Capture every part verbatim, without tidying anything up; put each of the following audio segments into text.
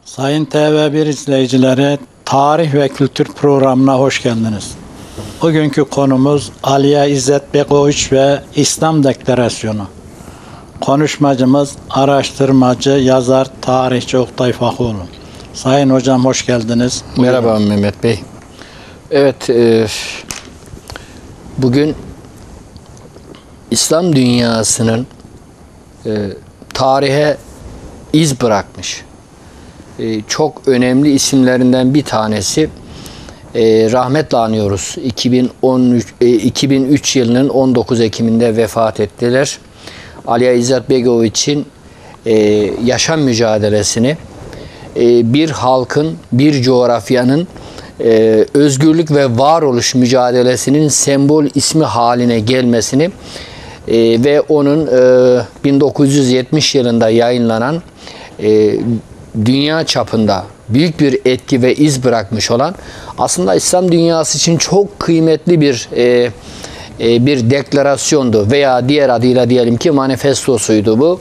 Sayın T V bir izleyicileri, Tarih ve Kültür programına hoş geldiniz. Bugünkü konumuz Aliya İzzet Begoviç ve İslam Deklarasyonu. Konuşmacımız, araştırmacı, yazar, tarihçi Oktay Fakıoğlu. Sayın hocam hoş geldiniz. Merhaba Mehmet Bey. Evet, e, bugün İslam dünyasının e, tarihe iz bırakmış e, çok önemli isimlerinden bir tanesi. E, rahmetle anıyoruz. iki bin on üç, e, iki bin üç yılının on dokuz Ekim'inde vefat ettiler. Aliya İzzet Begoviç'in e, yaşam mücadelesini e, bir halkın, bir coğrafyanın e, özgürlük ve varoluş mücadelesinin sembol ismi haline gelmesini e, ve onun e, bin dokuz yüz yetmiş yılında yayınlanan e, dünya çapında büyük bir etki ve iz bırakmış olan, aslında İslam dünyası için çok kıymetli bir e, e, bir deklarasyondu veya diğer adıyla diyelim ki manifestosuydu bu.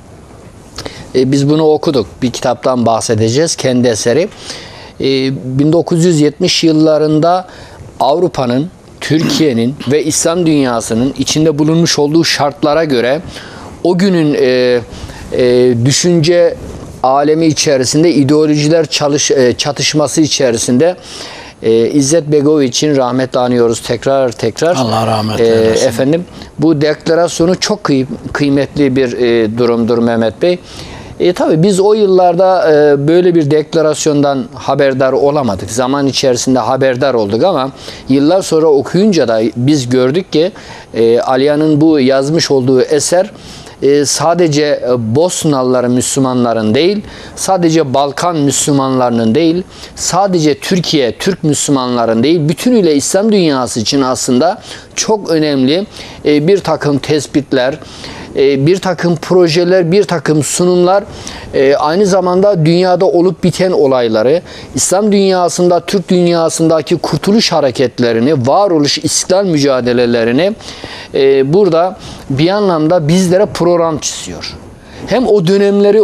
E, biz bunu okuduk. Bir kitaptan bahsedeceğiz. Kendi eseri. E, bin dokuz yüz yetmiş yıllarında Avrupa'nın, Türkiye'nin ve İslam dünyasının içinde bulunmuş olduğu şartlara göre o günün e, e, düşünce alemi içerisinde, ideolojiler çalış, e, çatışması içerisinde e, İzzet Begoviç'in rahmetle anıyoruz tekrar tekrar. Allah rahmet e, eylesin. Efendim, bu deklarasyonu çok kıy kıymetli bir e, durumdur Mehmet Bey. E, tabii biz o yıllarda e, böyle bir deklarasyondan haberdar olamadık. Zaman içerisinde haberdar olduk ama yıllar sonra okuyunca da biz gördük ki e, Aliya'nın bu yazmış olduğu eser e, sadece Bosnalıların, Müslümanların değil, sadece Balkan Müslümanlarının değil, sadece Türkiye, Türk Müslümanların değil, bütünüyle İslam dünyası için aslında çok önemli e, bir takım tespitler, bir takım projeler, bir takım sunumlar, aynı zamanda dünyada olup biten olayları, İslam dünyasında, Türk dünyasındaki kurtuluş hareketlerini, varoluş, istiklal mücadelelerini burada bir anlamda bizlere program çiziyor. Hem o dönemleri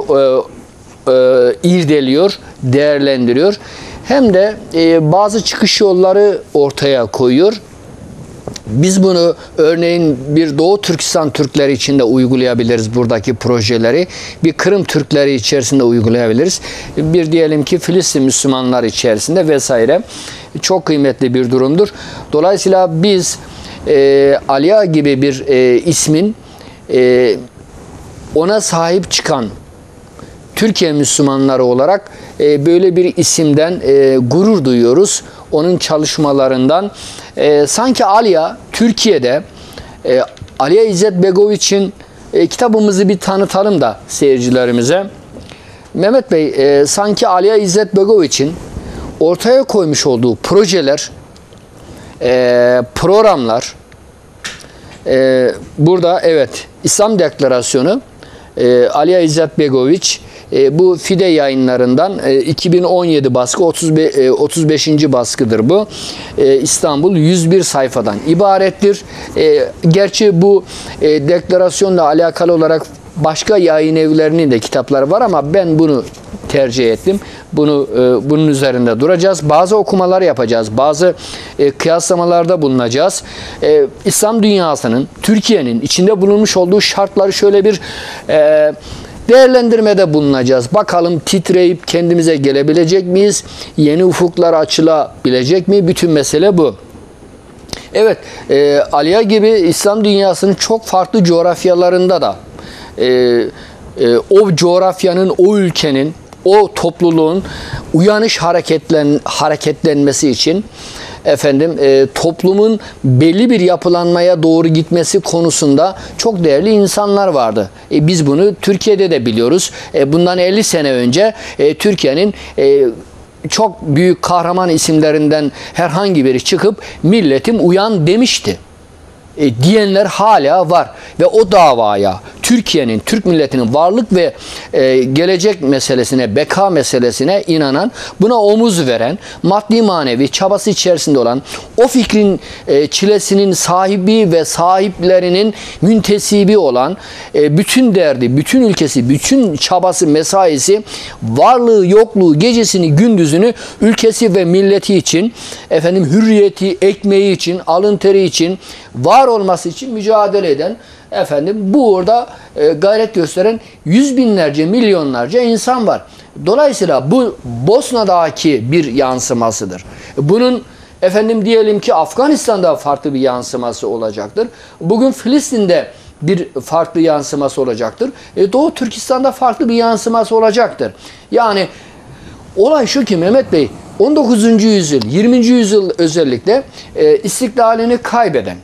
irdeliyor, değerlendiriyor, hem de bazı çıkış yolları ortaya koyuyor. Biz bunu örneğin bir Doğu Türkistan Türkleri için de uygulayabiliriz buradaki projeleri. Bir Kırım Türkleri içerisinde uygulayabiliriz. Bir diyelim ki Filistin Müslümanlar içerisinde vesaire. Çok kıymetli bir durumdur. Dolayısıyla biz e, Aliya gibi bir e, ismin e, ona sahip çıkan Türkiye Müslümanları olarak e, böyle bir isimden e, gurur duyuyoruz. Onun çalışmalarından. E, sanki Aliya Türkiye'de, e, Aliya İzzet Begoviç'in e, kitabımızı bir tanıtalım da seyircilerimize. Mehmet Bey, e, sanki Aliya İzzet Begoviç'in ortaya koymuş olduğu projeler, e, programlar, e, burada evet İslam Deklarasyonu, e, Aliya İzzet Begoviç, E, bu Fide yayınlarından e, iki bin on yedi baskı, otuz beşinci baskıdır bu. E, İstanbul, yüz bir sayfadan ibarettir. E, gerçi bu e, deklarasyonla alakalı olarak başka yayın evlerinin de kitapları var ama ben bunu tercih ettim. Bunu e, bunun üzerinde duracağız. Bazı okumalar yapacağız. Bazı e, kıyaslamalarda bulunacağız. E, İslam dünyasının, Türkiye'nin içinde bulunmuş olduğu şartları şöyle bir e, değerlendirmede bulunacağız. Bakalım titreyip kendimize gelebilecek miyiz? Yeni ufuklar açılabilecek mi? Bütün mesele bu. Evet, e, Aliya gibi İslam dünyasının çok farklı coğrafyalarında da e, e, o coğrafyanın, o ülkenin, o topluluğun uyanış hareketlen, hareketlenmesi için efendim e, toplumun belli bir yapılanmaya doğru gitmesi konusunda çok değerli insanlar vardı. E, biz bunu Türkiye'de de biliyoruz. E, bundan elli sene önce e, Türkiye'nin e, çok büyük kahraman isimlerinden herhangi biri çıkıp milletim uyan demişti. E, diyenler hala var ve o davaya Türkiye'nin, Türk milletinin varlık ve e, gelecek meselesine, beka meselesine inanan, buna omuz veren, maddi manevi çabası içerisinde olan, o fikrin e, çilesinin sahibi ve sahiplerinin müntesibi olan, e, bütün derdi, bütün ülkesi, bütün çabası, mesaisi, varlığı, yokluğu, gecesini, gündüzünü ülkesi ve milleti için, efendim hürriyeti, ekmeği için, alın teri için, var olması için mücadele eden, efendim bu orada e, gayret gösteren yüz binlerce, milyonlarca insan var. Dolayısıyla bu Bosna'daki bir yansımasıdır. Bunun efendim diyelim ki Afganistan'da farklı bir yansıması olacaktır. Bugün Filistin'de bir farklı yansıması olacaktır. E, Doğu Türkistan'da farklı bir yansıması olacaktır. Yani olay şu ki Mehmet Bey, on dokuzuncu yüzyıl, yirminci yüzyıl özellikle e, istiklalini kaybeden,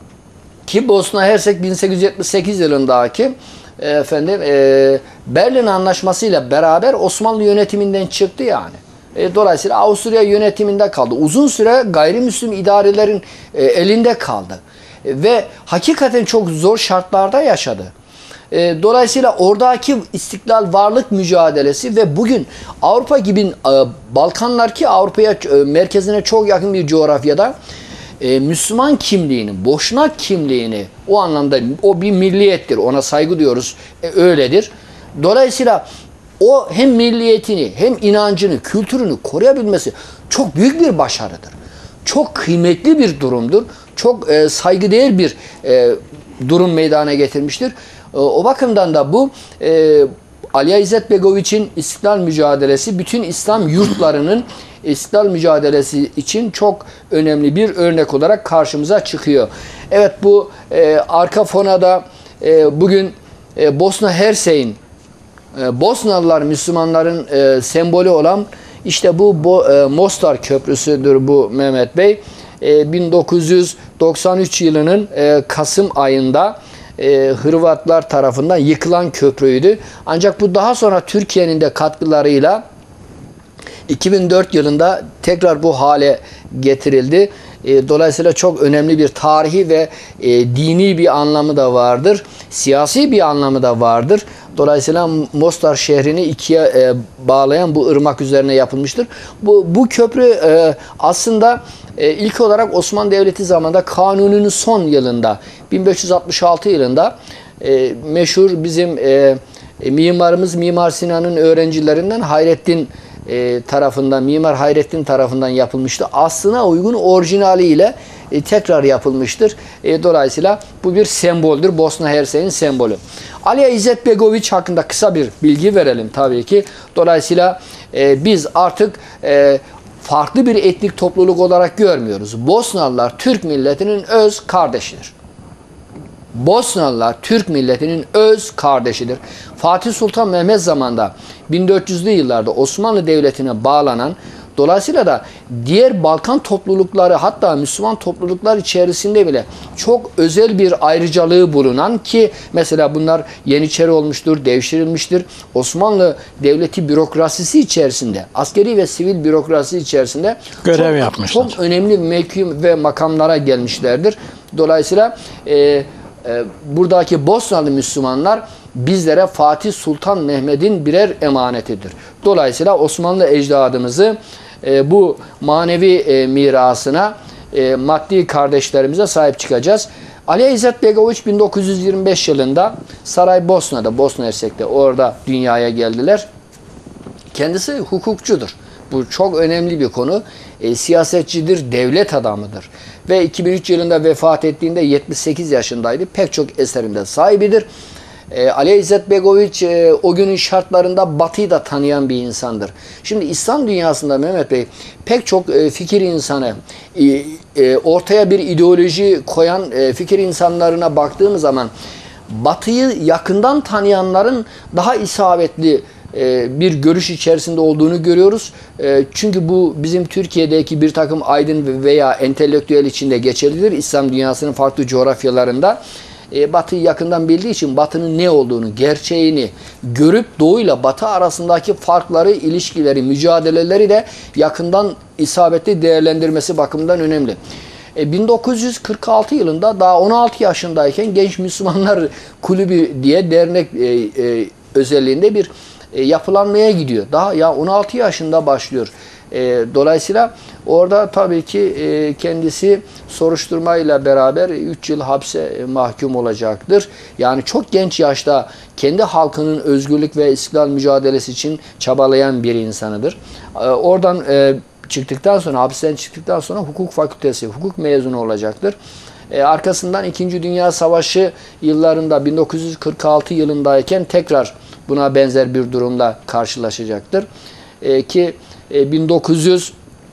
ki Bosna Hersek bin sekiz yüz yetmiş sekiz yılındaki efendim e, Berlin Anlaşması ile beraber Osmanlı yönetiminden çıktı yani. E, dolayısıyla Avusturya yönetiminde kaldı. Uzun süre gayrimüslim idarelerin e, elinde kaldı. E, ve hakikaten çok zor şartlarda yaşadı. E, dolayısıyla oradaki istiklal varlık mücadelesi ve bugün Avrupa gibi e, Balkanlar ki Avrupa'ya e, merkezine çok yakın bir coğrafyada e, Müslüman kimliğini, Boşnak kimliğini, o anlamda o bir milliyettir. Ona saygı diyoruz. E, öyledir. Dolayısıyla o hem milliyetini hem inancını, kültürünü koruyabilmesi çok büyük bir başarıdır. Çok kıymetli bir durumdur. Çok e, saygıdeğer bir e, durum meydana getirmiştir. E, o bakımdan da bu e, Alija İzzetbegoviç'in istiklal mücadelesi bütün İslam yurtlarının istiklal mücadelesi için çok önemli bir örnek olarak karşımıza çıkıyor. Evet, bu e, arka fonada e, bugün e, Bosna Hersek'in e, Bosnalılar Müslümanların e, sembolü olan işte bu Bo, e, Mostar Köprüsü'dür bu Mehmet Bey. E, bin dokuz yüz doksan üç yılının e, Kasım ayında e, Hırvatlar tarafından yıkılan köprüydü. Ancak bu daha sonra Türkiye'nin de katkılarıyla iki bin dört yılında tekrar bu hale getirildi. E, dolayısıyla çok önemli bir tarihi ve e, dini bir anlamı da vardır. Siyasi bir anlamı da vardır. Dolayısıyla Mostar şehrini ikiye e, bağlayan bu ırmak üzerine yapılmıştır. Bu, bu köprü e, aslında e, ilk olarak Osmanlı Devleti zamanında Kanuni'nin son yılında bin beş yüz altmış altı yılında e, meşhur bizim e, e, mimarımız Mimar Sinan'ın öğrencilerinden Hayrettin E, tarafından, Mimar Hayrettin tarafından yapılmıştı. Aslına uygun orijinaliyle e, tekrar yapılmıştır. E, dolayısıyla bu bir semboldür. Bosna Hersek'in sembolü. Alija İzzetbegoviç hakkında kısa bir bilgi verelim tabii ki. Dolayısıyla e, biz artık e, farklı bir etnik topluluk olarak görmüyoruz. Bosnalılar Türk milletinin öz kardeşidir. Bosnalılar Türk milletinin öz kardeşidir. Fatih Sultan Mehmet zamanında bin dört yüzlü yıllarda Osmanlı Devleti'ne bağlanan, dolayısıyla da diğer Balkan toplulukları, hatta Müslüman topluluklar içerisinde bile çok özel bir ayrıcalığı bulunan, ki mesela bunlar Yeniçeri olmuştur, devşirilmiştir. Osmanlı Devleti bürokrasisi içerisinde, askeri ve sivil bürokrasi içerisinde görev çok, yapmışlar. Çok önemli mevki ve makamlara gelmişlerdir. Dolayısıyla e, e, buradaki Bosnalı Müslümanlar bizlere Fatih Sultan Mehmet'in birer emanetidir. Dolayısıyla Osmanlı ecdadımızı e, bu manevi e, mirasına, e, maddi kardeşlerimize sahip çıkacağız. Alija İzzetbegoviç bin dokuz yüz yirmi beş yılında Saraybosna'da, Bosna Hersek'te, orada dünyaya geldiler. Kendisi hukukçudur. Bu çok önemli bir konu. E, siyasetçidir, devlet adamıdır. Ve iki bin üç yılında vefat ettiğinde yetmiş sekiz yaşındaydı. Pek çok eserinde sahibidir. E, Alija İzzetbegoviç e, o günün şartlarında Batı'yı da tanıyan bir insandır. Şimdi İslam dünyasında Mehmet Bey pek çok e, fikir insanı, e, e, ortaya bir ideoloji koyan e, fikir insanlarına baktığımız zaman Batı'yı yakından tanıyanların daha isabetli e, bir görüş içerisinde olduğunu görüyoruz. E, çünkü bu bizim Türkiye'deki bir takım aydın veya entelektüel içinde geçerlidir. İslam dünyasının farklı coğrafyalarında E, Batı'yı yakından bildiği için Batı'nın ne olduğunu, gerçeğini görüp Doğu'yla Batı arasındaki farkları, ilişkileri, mücadeleleri de yakından isabetli değerlendirmesi bakımından önemli. E, bin dokuz yüz kırk altı yılında daha on altı yaşındayken Genç Müslümanlar Kulübü diye dernek e, e, özelliğinde bir e, yapılanmaya gidiyor. Daha ya on altı yaşında başlıyor. E, dolayısıyla orada tabii ki e, kendisi soruşturmayla beraber üç yıl hapse e, mahkum olacaktır. Yani çok genç yaşta kendi halkının özgürlük ve istiklal mücadelesi için çabalayan bir insanıdır. E, oradan e, çıktıktan sonra, hapisten çıktıktan sonra hukuk fakültesi, hukuk mezunu olacaktır. E, arkasından İkinci Dünya Savaşı yıllarında bin dokuz yüz kırk altı yılındayken tekrar buna benzer bir durumla karşılaşacaktır. E, ki e, bin dokuz yüz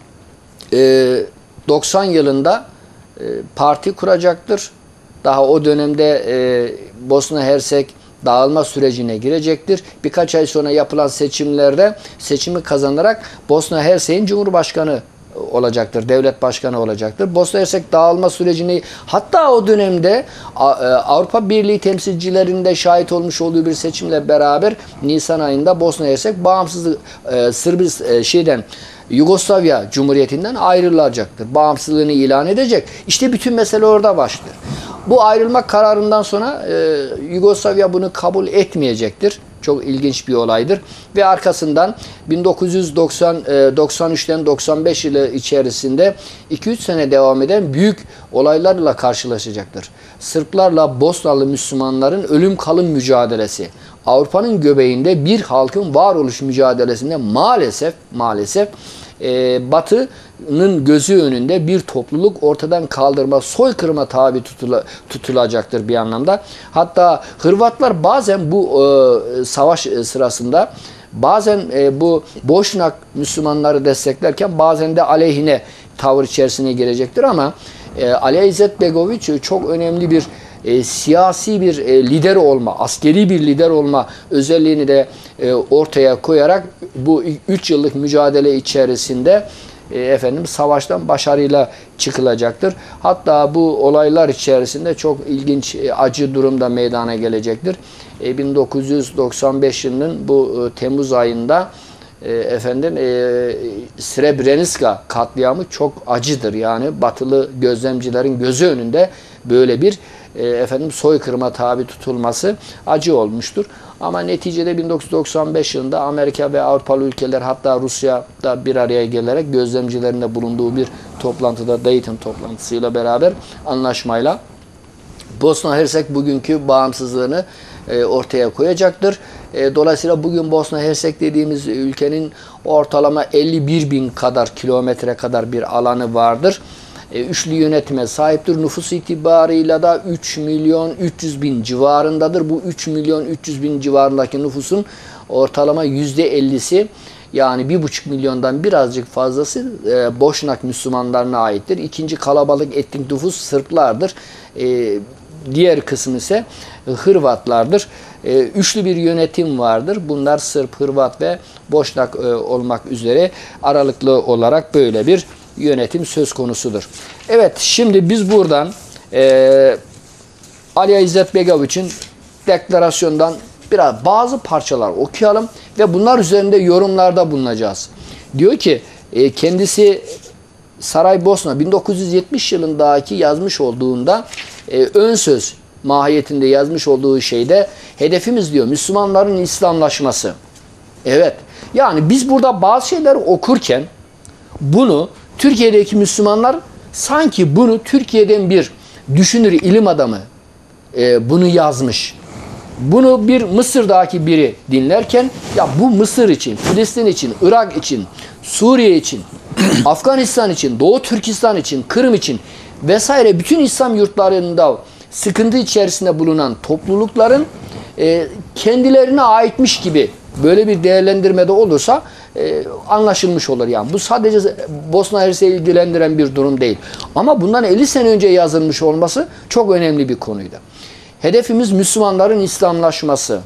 doksan yılında e, parti kuracaktır. Daha o dönemde e, Bosna Hersek dağılma sürecine girecektir. Birkaç ay sonra yapılan seçimlerde seçimi kazanarak Bosna Hersek'in Cumhurbaşkanı olacaktır, devlet başkanı olacaktır. Bosna Hersek dağılma sürecini, hatta o dönemde Avrupa Birliği temsilcilerinde şahit olmuş olduğu bir seçimle beraber Nisan ayında Bosna Hersek bağımsızlık e, Sırbis e, şeyden Yugoslavya Cumhuriyeti'nden ayrılacaktır. Bağımsızlığını ilan edecek. İşte bütün mesele orada başlıyor. Bu ayrılmak kararından sonra e, Yugoslavya bunu kabul etmeyecektir. Çok ilginç bir olaydır. Ve arkasından bin dokuz yüz doksan üçten doksan beş yılı içerisinde iki üç sene devam eden büyük olaylarla karşılaşacaktır. Sırplarla Bosnalı Müslümanların ölüm kalım mücadelesi. Avrupa'nın göbeğinde bir halkın varoluş mücadelesinde maalesef maalesef e, Batı'nın gözü önünde bir topluluk ortadan kaldırma, soykırıma tabi tutula, tutulacaktır bir anlamda. Hatta Hırvatlar bazen bu e, savaş sırasında bazen e, bu Boşnak Müslümanları desteklerken bazen de aleyhine tavır içerisine girecektir ama e, Ali İzzet Begoviç çok önemli bir E, siyasi bir e, lider olma, askeri bir lider olma özelliğini de e, ortaya koyarak bu üç yıllık mücadele içerisinde e, efendim savaştan başarıyla çıkılacaktır. Hatta bu olaylar içerisinde çok ilginç, e, acı durumda meydana gelecektir. E, bin dokuz yüz doksan beş yılının bu e, Temmuz ayında e, efendim e, Srebrenica katliamı çok acıdır. Yani batılı gözlemcilerin gözü önünde böyle bir E, efendim soykırıma tabi tutulması acı olmuştur. Ama neticede bin dokuz yüz doksan beş yılında Amerika ve Avrupalı ülkeler, hatta Rusya da bir araya gelerek gözlemcilerin de bulunduğu bir toplantıda, Dayton toplantısıyla beraber anlaşmayla Bosna Hersek bugünkü bağımsızlığını e, ortaya koyacaktır. E, dolayısıyla bugün Bosna Hersek dediğimiz ülkenin ortalama elli bir bin kadar kilometre kadar bir alanı vardır. Üçlü yönetime sahiptir. Nüfus itibarıyla da üç milyon üç yüz bin civarındadır. Bu üç milyon üç yüz bin civarındaki nüfusun ortalama yüzde ellisi, yani bir buçuk milyondan birazcık fazlası e, Boşnak Müslümanlarına aittir. İkinci kalabalık etnik nüfus Sırplardır. E, diğer kısmı ise Hırvatlardır. E, üçlü bir yönetim vardır. Bunlar Sırp, Hırvat ve Boşnak e, olmak üzere aralıklı olarak böyle bir yönetim söz konusudur. Evet, şimdi biz buradan e, Ali İzzet Begoviç'in deklarasyondan biraz bazı parçalar okuyalım ve bunlar üzerinde yorumlarda bulunacağız. Diyor ki e, kendisi Saraybosna bin dokuz yüz yetmiş yılındaki yazmış olduğunda e, ön söz mahiyetinde yazmış olduğu şeyde hedefimiz diyor Müslümanların İslamlaşması. Evet. Yani biz burada bazı şeyleri okurken bunu Türkiye'deki Müslümanlar sanki bunu Türkiye'den bir düşünür, ilim adamı e, bunu yazmış. Bunu bir Mısır'daki biri dinlerken ya bu Mısır için, Filistin için, Irak için, Suriye için, Afganistan için, Doğu Türkistan için, Kırım için vesaire bütün İslam yurtlarında sıkıntı içerisinde bulunan toplulukların e, kendilerine aitmiş gibi böyle bir değerlendirmede olursa e, anlaşılmış olur yani. Bu sadece Bosna Hersek'i ilgilendiren bir durum değil. Ama bundan elli sene önce yazılmış olması çok önemli bir konuydu. Hedefimiz Müslümanların İslamlaşması.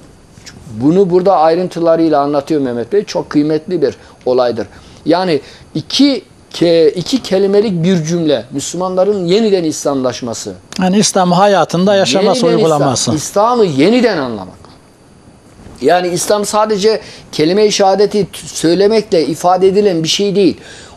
Bunu burada ayrıntılarıyla anlatıyor Mehmet Bey. Çok kıymetli bir olaydır. Yani iki ke, iki kelimelik bir cümle. Müslümanların yeniden İslamlaşması. Yani İslam hayatında yaşaması, yeniden uygulaması. İslam, İslam'ı yeniden anlamak. Yani İslam sadece kelime-i şehadeti söylemekle ifade edilen bir şey değil.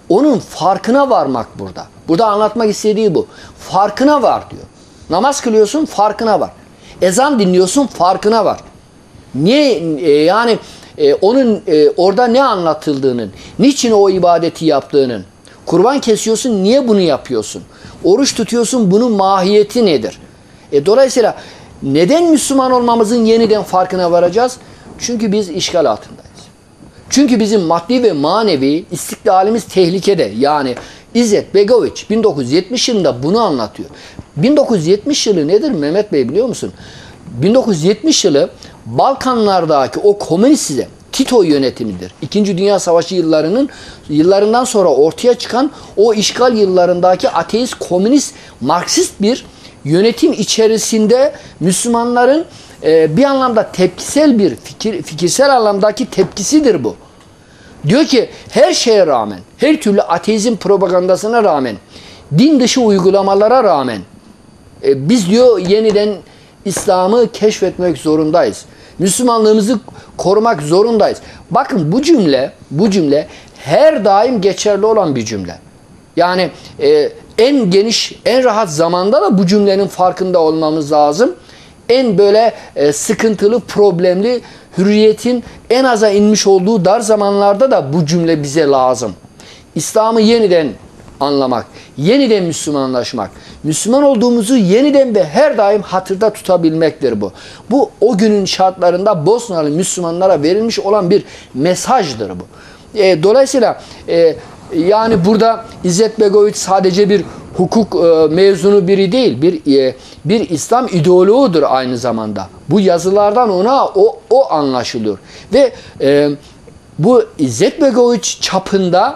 Onun farkına varmak burada. Burada anlatmak istediği bu. Farkına var diyor. Namaz kılıyorsun, farkına var. Ezan dinliyorsun, farkına var. Niye e, yani e, onun e, orada ne anlatıldığının, niçin o ibadeti yaptığının, kurban kesiyorsun, niye bunu yapıyorsun? Oruç tutuyorsun, bunun mahiyeti nedir? E, dolayısıyla neden Müslüman olmamızın yeniden farkına varacağız? Çünkü biz işgal altındayız. Çünkü bizim maddi ve manevi istiklalimiz tehlikede. Yani İzzet Begoviç bin dokuz yüz yetmiş yılında bunu anlatıyor. bin dokuz yüz yetmiş yılı nedir Mehmet Bey biliyor musun? bin dokuz yüz yetmiş yılı Balkanlardaki o komünist Tito yönetimidir. İkinci Dünya Savaşı yıllarının yıllarından sonra ortaya çıkan o işgal yıllarındaki ateist, komünist, Marksist bir yönetim içerisinde Müslümanların e, bir anlamda tepkisel bir fikir, fikirsel anlamdaki tepkisidir bu. Diyor ki her şeye rağmen, her türlü ateizm propagandasına rağmen, din dışı uygulamalara rağmen e, biz diyor yeniden İslam'ı keşfetmek zorundayız. Müslümanlığımızı korumak zorundayız. Bakın bu cümle, bu cümle her daim geçerli olan bir cümle. Yani e, en geniş, en rahat zamanda da bu cümlenin farkında olmamız lazım. En böyle e, sıkıntılı, problemli, hürriyetin en aza inmiş olduğu dar zamanlarda da bu cümle bize lazım. İslam'ı yeniden anlamak, yeniden Müslümanlaşmak, Müslüman olduğumuzu yeniden ve her daim hatırda tutabilmektir bu. Bu o günün şartlarında Bosnalı Müslümanlara verilmiş olan bir mesajdır bu. E, dolayısıyla e, yani burada İzzet Begoviç sadece bir hukuk e, mezunu biri değil, bir e, bir İslam ideoloğudur aynı zamanda. Bu yazılardan ona o o anlaşılıyor ve e, bu İzzet Begoviç çapında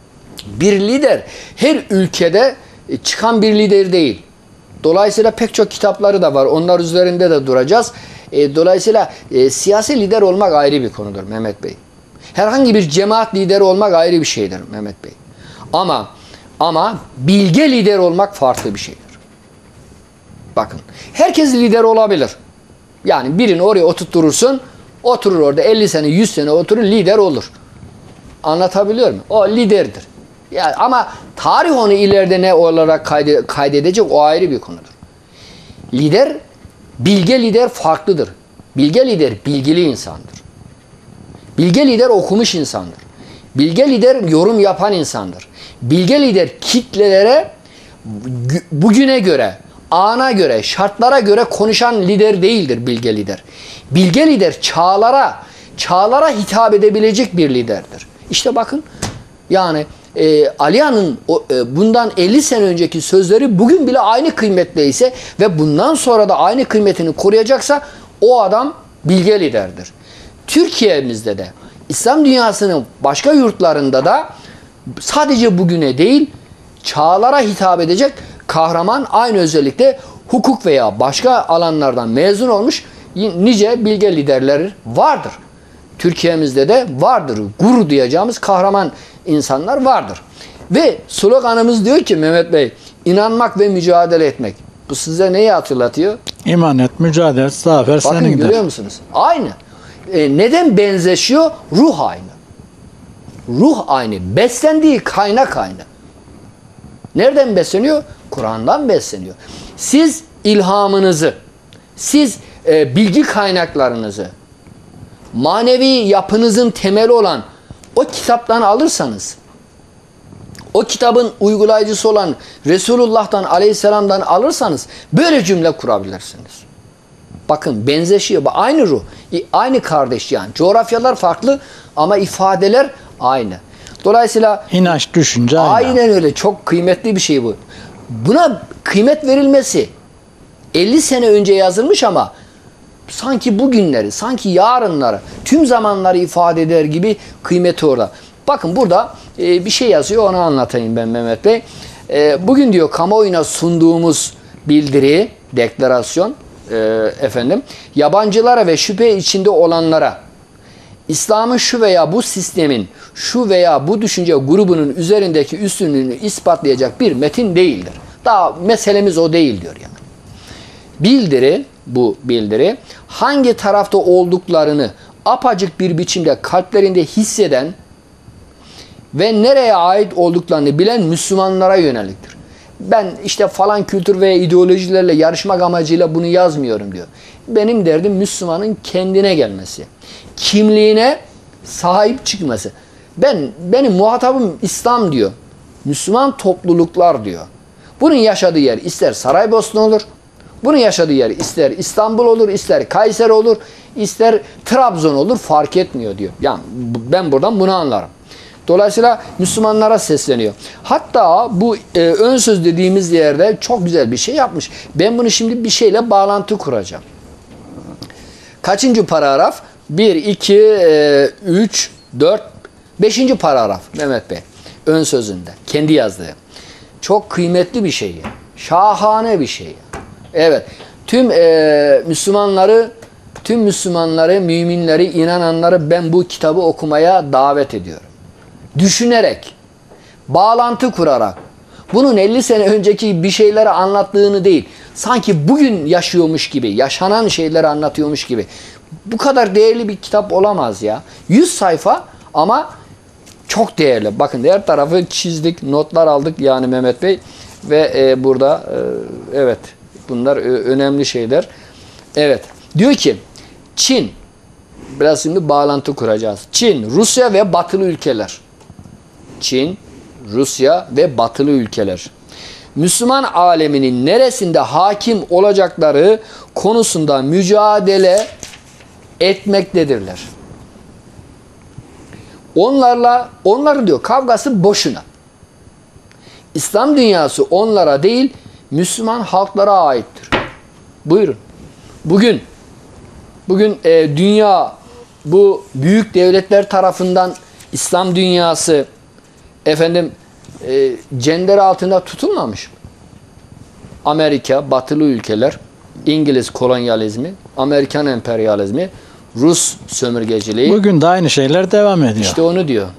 bir lider her ülkede çıkan bir lider değil. Dolayısıyla pek çok kitapları da var. Onlar üzerinde de duracağız. E, dolayısıyla e, siyasi lider olmak ayrı bir konudur Mehmet Bey. Herhangi bir cemaat lideri olmak ayrı bir şeydir Mehmet Bey. Ama ama bilge lider olmak farklı bir şeydir. Bakın, herkes lider olabilir. Yani birini oraya oturturursun, oturur orada elli sene, yüz sene oturur, lider olur. Anlatabiliyor muyum? O liderdir. Yani ama tarih onu ileride ne olarak kayde, kaydedecek o ayrı bir konudur. Lider, bilge lider farklıdır. Bilge lider bilgili insandır. Bilge lider okumuş insandır. Bilge lider yorum yapan insandır. Bilge lider kitlelere bugüne göre, ana göre, şartlara göre konuşan lider değildir bilge lider. Bilge lider çağlara, çağlara hitap edebilecek bir liderdir. İşte bakın yani e, Aliya'nın e, bundan elli sene önceki sözleri bugün bile aynı kıymetteyse ve bundan sonra da aynı kıymetini koruyacaksa o adam bilge liderdir. Türkiye'mizde de İslam dünyasının başka yurtlarında da sadece bugüne değil çağlara hitap edecek kahraman aynı özellikle hukuk veya başka alanlardan mezun olmuş nice bilge liderler vardır. Türkiye'mizde de vardır. Gurur duyacağımız kahraman insanlar vardır. Ve sloganımız diyor ki Mehmet Bey, inanmak ve mücadele etmek. Bu size neyi hatırlatıyor? İman et, mücadele, zafer Bakın senindir. görüyor musunuz? Aynı. E, neden benzeşiyor? Ruh aynı. Ruh aynı. Beslendiği kaynak aynı. Nereden besleniyor? Kur'an'dan besleniyor. Siz ilhamınızı, siz e, bilgi kaynaklarınızı, manevi yapınızın temeli olan o kitaptan alırsanız, o kitabın uygulayıcısı olan Resulullah'tan aleyhisselamdan alırsanız böyle cümle kurabilirsiniz. Bakın benzeşiyor. Aynı ruh, aynı kardeş yani. Coğrafyalar farklı ama ifadeler aynı. Dolayısıyla İnanç, düşünce aynı. Aynen öyle. Çok kıymetli bir şey bu. Buna kıymet verilmesi elli sene önce yazılmış ama sanki bugünleri, sanki yarınları, tüm zamanları ifade eder gibi kıymeti orada. Bakın burada e, bir şey yazıyor, onu anlatayım ben Mehmet Bey. E, bugün diyor kamuoyuna sunduğumuz bildiri, deklarasyon, e, efendim, yabancılara ve şüphe içinde olanlara İslam'ın şu veya bu sistemin, şu veya bu düşünce grubunun üzerindeki üstünlüğünü ispatlayacak bir metin değildir. Daha meselemiz o değil diyor yani. Bildiri, bu bildiri, hangi tarafta olduklarını apacık bir biçimde kalplerinde hisseden ve nereye ait olduklarını bilen Müslümanlara yöneliktir. Ben işte falan kültür veya ideolojilerle yarışmak amacıyla bunu yazmıyorum diyor. Benim derdim Müslümanın kendine gelmesi. Kimliğine sahip çıkması. Ben benim muhatabım İslam diyor. Müslüman topluluklar diyor. Bunun yaşadığı yer ister Saraybosna olur. Bunun yaşadığı yer ister İstanbul olur, ister Kayseri olur, ister Trabzon olur, fark etmiyor diyor. Yani ben buradan bunu anlarım. Dolayısıyla Müslümanlara sesleniyor. Hatta bu e, ön söz dediğimiz yerde çok güzel bir şey yapmış. Ben bunu şimdi bir şeyle bağlantı kuracağım. Kaçıncı paragraf? bir, iki, üç, dört, beşinci paragraf Mehmet Bey. Ön sözünde. Kendi yazdığı. Çok kıymetli bir şey. Şahane bir şey. Evet. Tüm e, Müslümanları, tüm Müslümanları, müminleri, inananları ben bu kitabı okumaya davet ediyorum. Düşünerek, bağlantı kurarak, bunun elli sene önceki bir şeyleri anlattığını değil, sanki bugün yaşıyormuş gibi, yaşanan şeyleri anlatıyormuş gibi. Bu kadar değerli bir kitap olamaz ya. yüz sayfa ama çok değerli. Bakın her tarafı çizdik, notlar aldık yani Mehmet Bey. Ve e, burada e, evet bunlar e, önemli şeyler. Evet. Diyor ki Çin, biraz şimdi bağlantı kuracağız. Çin, Rusya ve batılı ülkeler. Çin, Rusya ve batılı ülkeler. Müslüman aleminin neresinde hakim olacakları konusunda mücadele etmektedirler. Onlarla, onların diyor kavgası boşuna. İslam dünyası onlara değil, Müslüman halklara aittir. Buyurun. Bugün, bugün e, dünya bu büyük devletler tarafından İslam dünyası efendim e, cender altında tutulmamış mı? Amerika, batılı ülkeler, İngiliz kolonyalizmi, Amerikan emperyalizmi, Rus sömürgeciliği. Bugün de aynı şeyler devam ediyor. İşte onu diyor.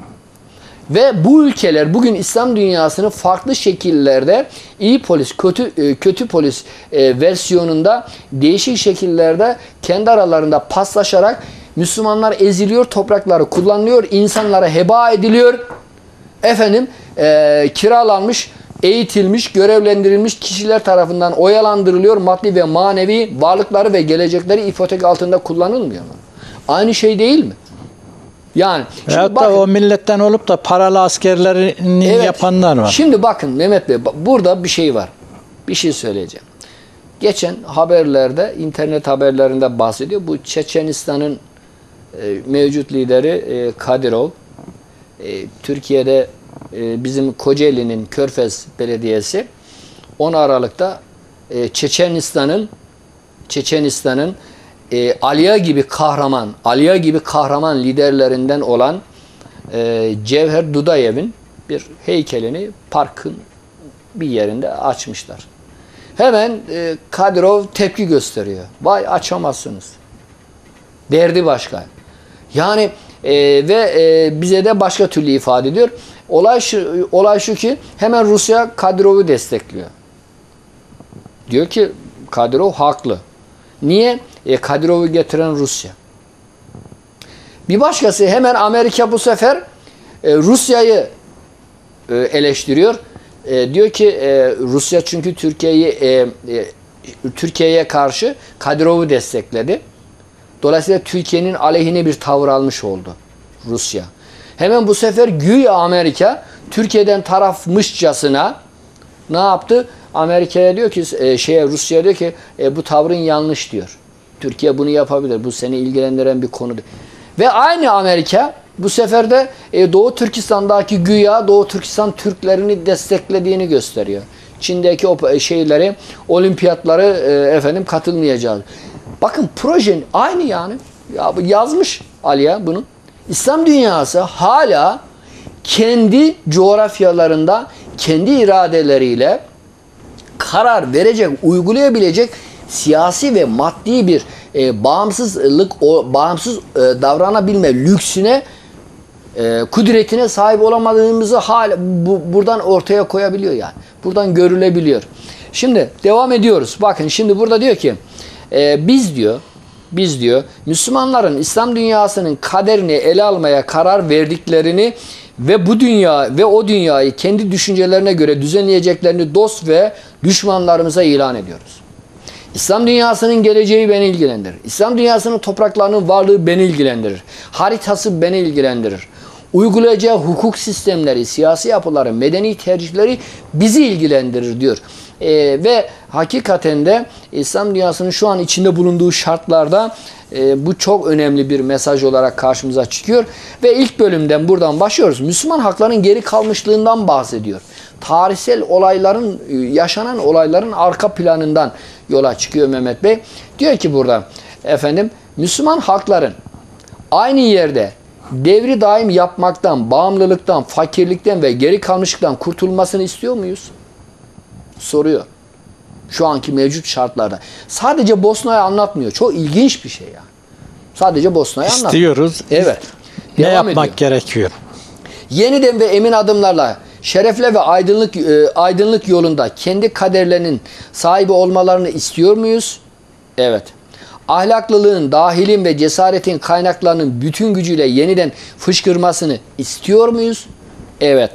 Ve bu ülkeler bugün İslam dünyasını farklı şekillerde iyi polis, kötü kötü polis e, versiyonunda değişik şekillerde kendi aralarında paslaşarak Müslümanlar eziliyor, toprakları kullanılıyor, insanlara heba ediliyor. Efendim e, kiralanmış, eğitilmiş, görevlendirilmiş kişiler tarafından oyalandırılıyor. Maddi ve manevi varlıkları ve gelecekleri ipotek altında kullanılmıyor mu? Aynı şey değil mi? Yani veyahut da o milletten olup da paralı askerlerini evet, yapanlar var. Şimdi bakın Mehmet Bey, burada bir şey var. Bir şey söyleyeceğim. Geçen haberlerde, internet haberlerinde bahsediyor. Bu Çeçenistan'ın e, mevcut lideri e, Kadirov, e, Türkiye'de e, bizim Kocaeli'nin Körfez Belediyesi on Aralık'ta e, Çeçenistan'ın Çeçenistan'ın E, Aliya gibi kahraman, Aliya gibi kahraman liderlerinden olan e, Cevher Dudayev'in bir heykelini parkın bir yerinde açmışlar. Hemen e, Kadirov tepki gösteriyor. Vay açamazsınız. Derdi başka. Yani e, ve e, bize de başka türlü ifade ediyor. Olay şu, olay şu ki hemen Rusya Kadirov'u destekliyor. Diyor ki Kadirov haklı. Niye? E, Kadirov'u getiren Rusya. Bir başkası hemen Amerika bu sefer e, Rusya'yı e, eleştiriyor. E, diyor ki e, Rusya çünkü Türkiye'yi e, e, Türkiye'ye karşı Kadirov'u destekledi. Dolayısıyla Türkiye'nin aleyhine bir tavır almış oldu Rusya. Hemen bu sefer güya Amerika Türkiye'den tarafmışçasına ne yaptı? Amerika'ya diyor ki e, şeye Rusya'ya diyor ki e, bu tavrın yanlış diyor. Türkiye bunu yapabilir. Bu seni ilgilendiren bir konu. Ve aynı Amerika bu sefer de e, Doğu Türkistan'daki güya Doğu Türkistan Türklerini desteklediğini gösteriyor. Çin'deki o şeyleri, olimpiyatları e, efendim katılmayacağız. Bakın proje aynı yani. Ya, yazmış Aliye bunu. İslam dünyası hala kendi coğrafyalarında kendi iradeleriyle karar verecek, uygulayabilecek siyasi ve maddi bir e, bağımsızlık, o bağımsız e, davranabilme lüksüne, e, kudretine sahip olamadığımızı hala bu, buradan ortaya koyabiliyor yani. Buradan görülebiliyor. Şimdi devam ediyoruz. Bakın şimdi burada diyor ki e, biz diyor biz diyor Müslümanların İslam dünyasının kaderini ele almaya karar verdiklerini ve bu dünya ve o dünyayı kendi düşüncelerine göre düzenleyeceklerini dost ve düşmanlarımıza ilan ediyoruz. İslam dünyasının geleceği beni ilgilendirir. İslam dünyasının topraklarının varlığı beni ilgilendirir. Haritası beni ilgilendirir. Uygulayacağı hukuk sistemleri, siyasi yapıları, medeni tercihleri bizi ilgilendirir diyor. Ee, ve hakikaten de İslam dünyasının şu an içinde bulunduğu şartlarda e, bu çok önemli bir mesaj olarak karşımıza çıkıyor. Ve ilk bölümden buradan başlıyoruz. Müslüman hakların geri kalmışlığından bahsediyor. Tarihsel olayların, yaşanan olayların arka planından yola çıkıyor Mehmet Bey. Diyor ki burada efendim, Müslüman halkların aynı yerde devri daim yapmaktan, bağımlılıktan, fakirlikten ve geri kalmışlıktan kurtulmasını istiyor muyuz? Soruyor. Şu anki mevcut şartlarda. Sadece Bosna'yı anlatmıyor. Çok ilginç bir şey yani. Sadece Bosna'yı anlatmıyor. İstiyoruz. Evet. Ne Devam yapmak ediyor. gerekiyor? Yeniden ve emin adımlarla şerefle ve aydınlık e, aydınlık yolunda kendi kaderlerinin sahibi olmalarını istiyor muyuz? Evet. Ahlaklılığın, dahilin ve cesaretin kaynaklarının bütün gücüyle yeniden fışkırmasını istiyor muyuz? Evet.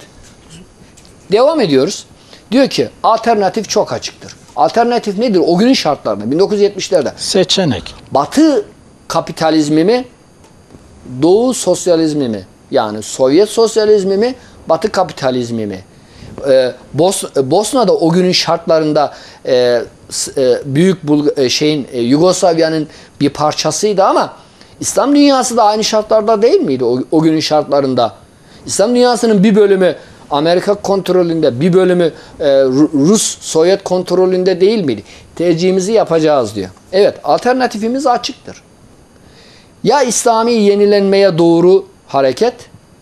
Devam ediyoruz. Diyor ki alternatif çok açıktır. Alternatif nedir? O günün şartlarında bin dokuz yüz yetmişlerde. Seçenek. Batı kapitalizmi mi? Doğu sosyalizmi mi? Yani Sovyet sosyalizmi mi? Batı kapitalizmi mi? Ee, Bos Bosna'da o günün şartlarında e, e, büyük Bul e, şeyin e, Yugoslavya'nın bir parçasıydı ama İslam dünyası da aynı şartlarda değil miydi o, o günün şartlarında? İslam dünyasının bir bölümü Amerika kontrolünde, bir bölümü e, Rus, Sovyet kontrolünde değil miydi? Tercihimizi yapacağız diyor. Evet, alternatifimiz açıktır. Ya İslami yenilenmeye doğru hareket,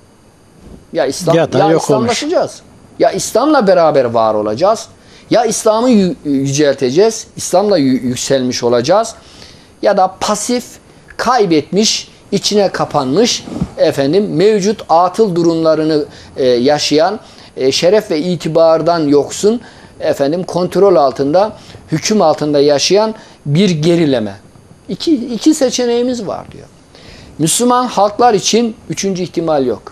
ya İslam ya, da ya yok İslamlaşacağız. Ya İslam'la beraber var olacağız. Ya İslam'ı yü yücelteceğiz, İslam'la yü yükselmiş olacağız. Ya da pasif, kaybetmiş, içine kapanmış, efendim mevcut atıl durumlarını e, yaşayan, e, şeref ve itibardan yoksun, efendim kontrol altında, hüküm altında yaşayan bir gerileme. İki, iki seçeneğimiz var diyor. Müslüman halklar için üçüncü ihtimal yok.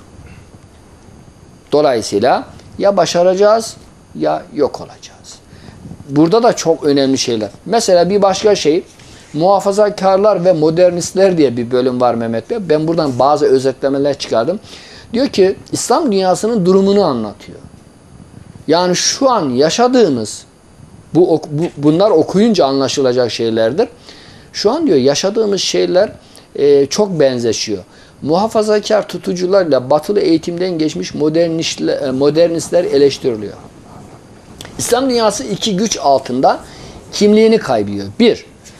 Dolayısıyla ya başaracağız ya yok olacağız. Burada da çok önemli şeyler. Mesela bir başka şey, muhafazakarlar ve modernistler diye bir bölüm var Mehmet Bey. Ben buradan bazı özetlemeler çıkardım. Diyor ki İslam dünyasının durumunu anlatıyor. Yani şu an yaşadığımız, bu, bu bunlar okuyunca anlaşılacak şeylerdir. Şu an diyor yaşadığımız şeyler e, çok benzeşiyor. Muhafazakar tutucularla batılı eğitimden geçmiş modernistler, modernistler eleştiriliyor. İslam dünyası iki güç altında kimliğini kaybediyor. Bir,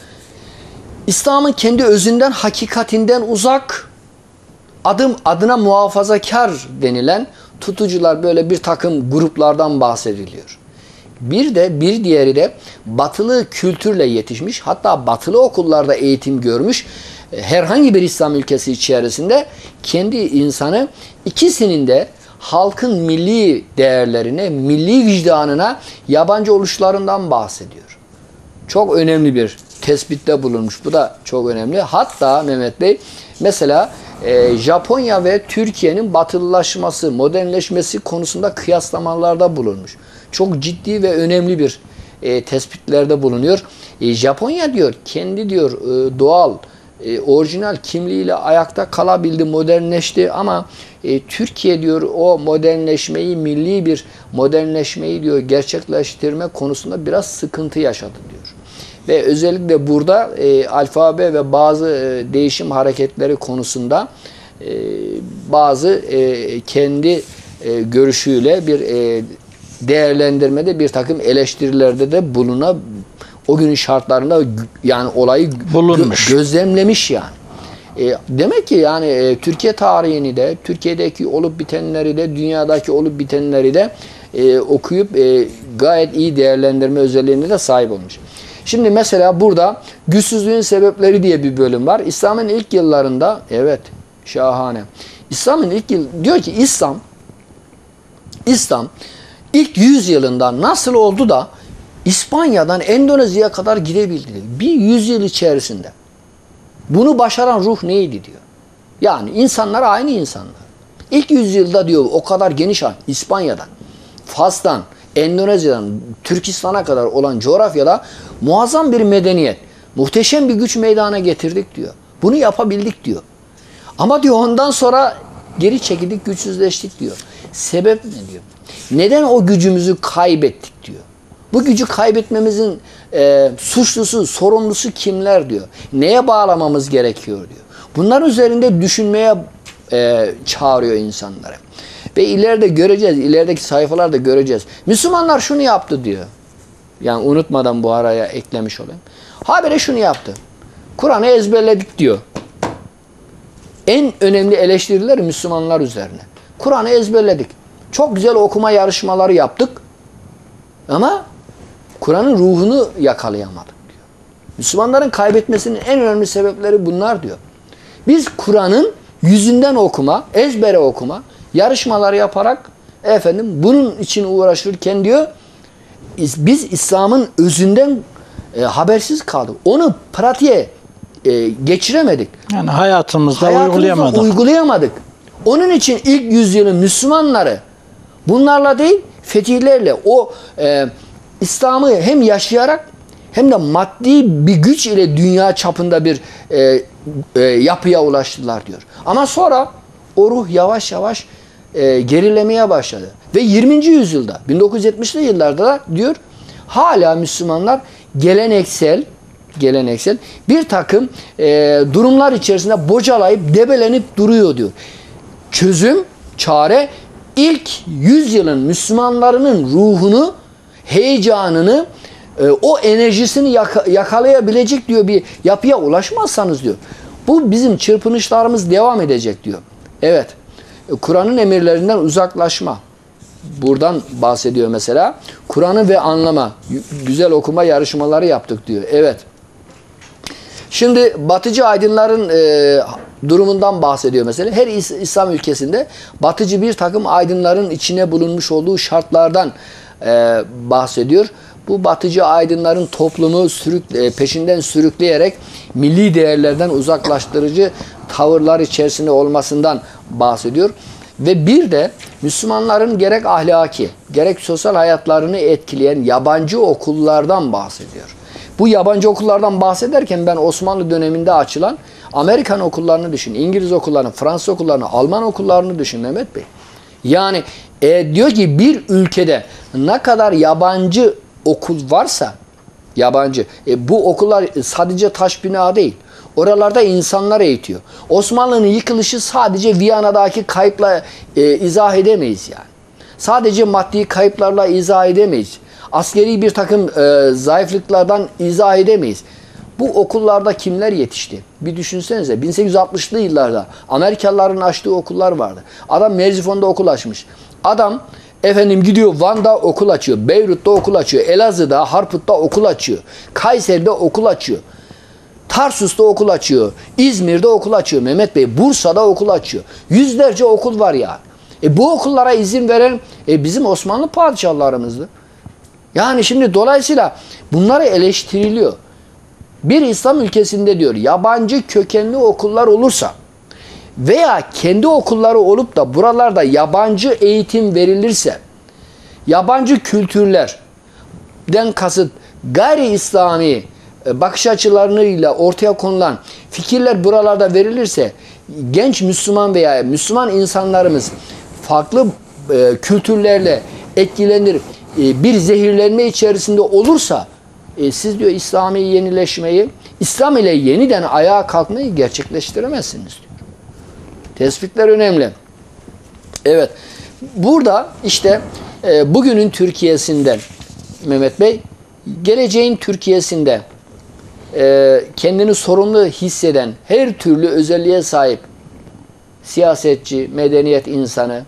İslam'ın kendi özünden, hakikatinden uzak, adım adına muhafazakar denilen tutucular, böyle bir takım gruplardan bahsediliyor. Bir de bir diğeri de batılı kültürle yetişmiş, hatta batılı okullarda eğitim görmüş herhangi bir İslam ülkesi içerisinde kendi insanı, ikisinin de halkın milli değerlerine, milli vicdanına yabancı oluşlarından bahsediyor. Çok önemli bir tespitte bulunmuş. Bu da çok önemli. Hatta Mehmet Bey mesela e, Japonya ve Türkiye'nin batılılaşması, modernleşmesi konusunda kıyaslamalarda bulunmuş. Çok ciddi ve önemli bir e, tespitlerde bulunuyor. E, Japonya diyor kendi diyor e, doğal, e, orijinal kimliğiyle ayakta kalabildi, modernleşti ama e, Türkiye diyor o modernleşmeyi, milli bir modernleşmeyi diyor gerçekleştirme konusunda biraz sıkıntı yaşadı diyor. Ve özellikle burada e, alfabe ve bazı e, değişim hareketleri konusunda e, bazı e, kendi e, görüşüyle bir e, değerlendirmede, bir takım eleştirilerde de buluna, o günün şartlarında yani olayı bulunmuş, gö gözlemlemiş yani. E, demek ki yani e, Türkiye tarihini de, Türkiye'deki olup bitenleri de, dünyadaki olup bitenleri de e, okuyup e, gayet iyi değerlendirme özelliğine de sahip olmuş. Şimdi mesela burada güçsüzlüğün sebepleri diye bir bölüm var. İslam'ın ilk yıllarında, evet şahane. İslam'ın ilk yıl diyor ki İslam İslam ilk yüz yılında nasıl oldu da İspanya'dan Endonezya'ya kadar gidebildi? Bir yüzyıl içerisinde. Bunu başaran ruh neydi diyor. Yani insanlar aynı insanlar. İlk yüzyılda diyor o kadar geniş alan, İspanya'dan, Fas'tan, Endonezya'dan, Türkistan'a kadar olan coğrafyada muazzam bir medeniyet, muhteşem bir güç meydana getirdik diyor. Bunu yapabildik diyor. Ama diyor ondan sonra geri çekildik, güçsüzleştik diyor. Sebep ne diyor? Neden o gücümüzü kaybettik diyor. Bu gücü kaybetmemizin e, suçlusu, sorumlusu kimler diyor. Neye bağlamamız gerekiyor diyor. Bunların üzerinde düşünmeye e, çağırıyor insanları. Ve ileride göreceğiz, ilerideki sayfalarda göreceğiz. Müslümanlar şunu yaptı diyor. Yani unutmadan bu araya eklemiş olayım. Habire şunu yaptı. Kur'an'ı ezberledik diyor. En önemli eleştiriler Müslümanlar üzerine. Kur'an'ı ezberledik. Çok güzel okuma yarışmaları yaptık. Ama Kur'an'ın ruhunu yakalayamadık diyor. Müslümanların kaybetmesinin en önemli sebepleri bunlar diyor. Biz Kur'an'ın yüzünden okuma, ezbere okuma, yarışmaları yaparak efendim bunun için uğraşırken diyor biz İslam'ın özünden e, habersiz kaldık. Onu pratiğe e, geçiremedik. Yani hayatımızda, Hayatımızda uygulayamadık. uygulayamadık. Onun için ilk yüzyılın Müslümanları bunlarla değil fetihlerle o e, İslam'ı hem yaşayarak hem de maddi bir güç ile dünya çapında bir e, e, yapıya ulaştılar diyor. Ama sonra o ruh yavaş yavaş e, gerilemeye başladı. Ve yirminci yüzyılda bin dokuz yüz yetmişli yıllarda da diyor hala Müslümanlar geleneksel geleneksel bir takım e, durumlar içerisinde bocalayıp debelenip duruyor diyor. Çözüm, çare ilk yüzyılın Müslümanlarının ruhunu, heyecanını, e, o enerjisini yaka, yakalayabilecek diyor bir yapıya ulaşmazsanız diyor. Bu bizim çırpınışlarımız devam edecek diyor. Evet. Kur'an'ın emirlerinden uzaklaşma. Buradan bahsediyor mesela. Kur'an'ı ve anlama. Güzel okuma yarışmaları yaptık diyor. Evet. Şimdi batıcı aydınların e, durumundan bahsediyor mesela. Her İslam ülkesinde batıcı bir takım aydınların içine bulunmuş olduğu şartlardan e, bahsediyor. Bu batıcı aydınların toplumu sürük, peşinden sürükleyerek milli değerlerden uzaklaştırıcı tavırlar içerisinde olmasından bahsediyor. Ve bir de Müslümanların gerek ahlaki, gerek sosyal hayatlarını etkileyen yabancı okullardan bahsediyor. Bu yabancı okullardan bahsederken ben Osmanlı döneminde açılan Amerikan okullarını düşün, İngiliz okullarını, Fransız okullarını, Alman okullarını düşün Mehmet Bey. Yani e, diyor ki bir ülkede ne kadar yabancı okul varsa, yabancı, e, bu okullar sadece taş bina değil. Oralarda insanlar eğitiyor. Osmanlı'nın yıkılışı sadece Viyana'daki kayıpla e, izah edemeyiz yani. Sadece maddi kayıplarla izah edemeyiz. Askeri bir takım e, zayıflıklardan izah edemeyiz. Bu okullarda kimler yetişti? Bir düşünsenize. bin sekiz yüz altmışlı yıllarda Amerikalıların açtığı okullar vardı. Adam Merzifon'da okul açmış. Adam efendim gidiyor Van'da okul açıyor. Beyrut'ta okul açıyor. Elazığ'da, Harput'ta okul açıyor. Kayseri'de okul açıyor. Tarsus'ta okul açıyor. İzmir'de okul açıyor. Mehmet Bey Bursa'da okul açıyor. Yüzlerce okul var ya. E bu okullara izin veren e bizim Osmanlı padişahlarımızdı. Yani şimdi dolayısıyla bunları eleştiriliyor. Bir İslam ülkesinde diyor yabancı kökenli okullar olursa veya kendi okulları olup da buralarda yabancı eğitim verilirse, yabancı kültürlerden kasıt gayri İslami bakış açılarıyla ortaya konulan fikirler buralarda verilirse genç Müslüman veya Müslüman insanlarımız farklı e, kültürlerle etkilenir, e, bir zehirlenme içerisinde olursa e, siz diyor İslami yenileşmeyi, İslam ile yeniden ayağa kalkmayı gerçekleştiremezsiniz diyor. Tespitler önemli. Evet. Burada işte e, bugünün Türkiye'sinde Mehmet Bey, geleceğin Türkiye'sinde e, kendini sorumlu hisseden her türlü özelliğe sahip siyasetçi, medeniyet insanı,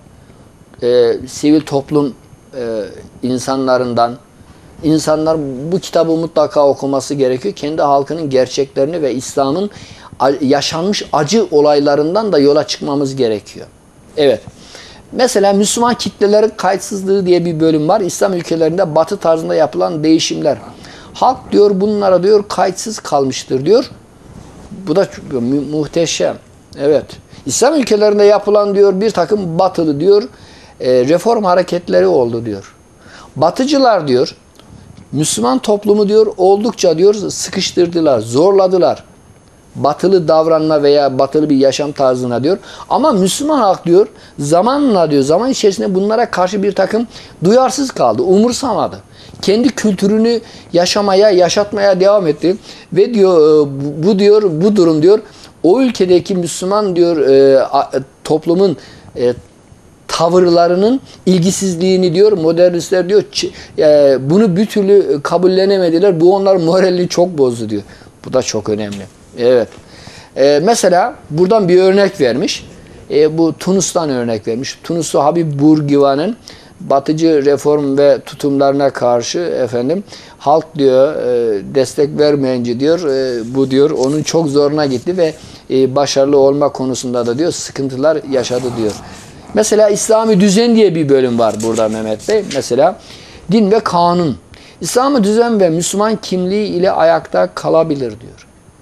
e, sivil toplum e, insanlarından insanlar bu kitabı mutlaka okuması gerekiyor. Kendi halkının gerçeklerini ve İslam'ın yaşanmış acı olaylarından da yola çıkmamız gerekiyor. Evet. Mesela Müslüman kitlelerin kayıtsızlığı diye bir bölüm var. İslam ülkelerinde batı tarzında yapılan değişimler. Halk diyor bunlara diyor kayıtsız kalmıştır diyor. Bu da mu muhteşem. Evet. İslam ülkelerinde yapılan diyor bir takım batılı diyor e, reform hareketleri oldu diyor. Batıcılar diyor Müslüman toplumu diyor oldukça diyor sıkıştırdılar, zorladılar. Batılı davranma veya batılı bir yaşam tarzına diyor. Ama Müslüman halk diyor zamanla diyor zaman içerisinde bunlara karşı bir takım duyarsız kaldı, umursamadı. Kendi kültürünü yaşamaya, yaşatmaya devam etti ve diyor bu diyor bu durum diyor o ülkedeki Müslüman diyor e, a, toplumun e, tavırlarının ilgisizliğini diyor modernistler diyor e, bunu bir türlü kabullenemediler. Bu onların moralini çok bozdu diyor. Bu da çok önemli. Evet. E, mesela buradan bir örnek vermiş. E, bu Tunus'tan örnek vermiş. Tunuslu Habib Bourguiba'nın batıcı reform ve tutumlarına karşı efendim halk diyor e, destek vermeyince diyor e, bu diyor onun çok zoruna gitti ve e, başarılı olma konusunda da diyor sıkıntılar yaşadı diyor. Mesela İslami düzen diye bir bölüm var burada Mehmet Bey. Mesela din ve kanun. İslami düzen ve Müslüman kimliği ile ayakta kalabilir diyor.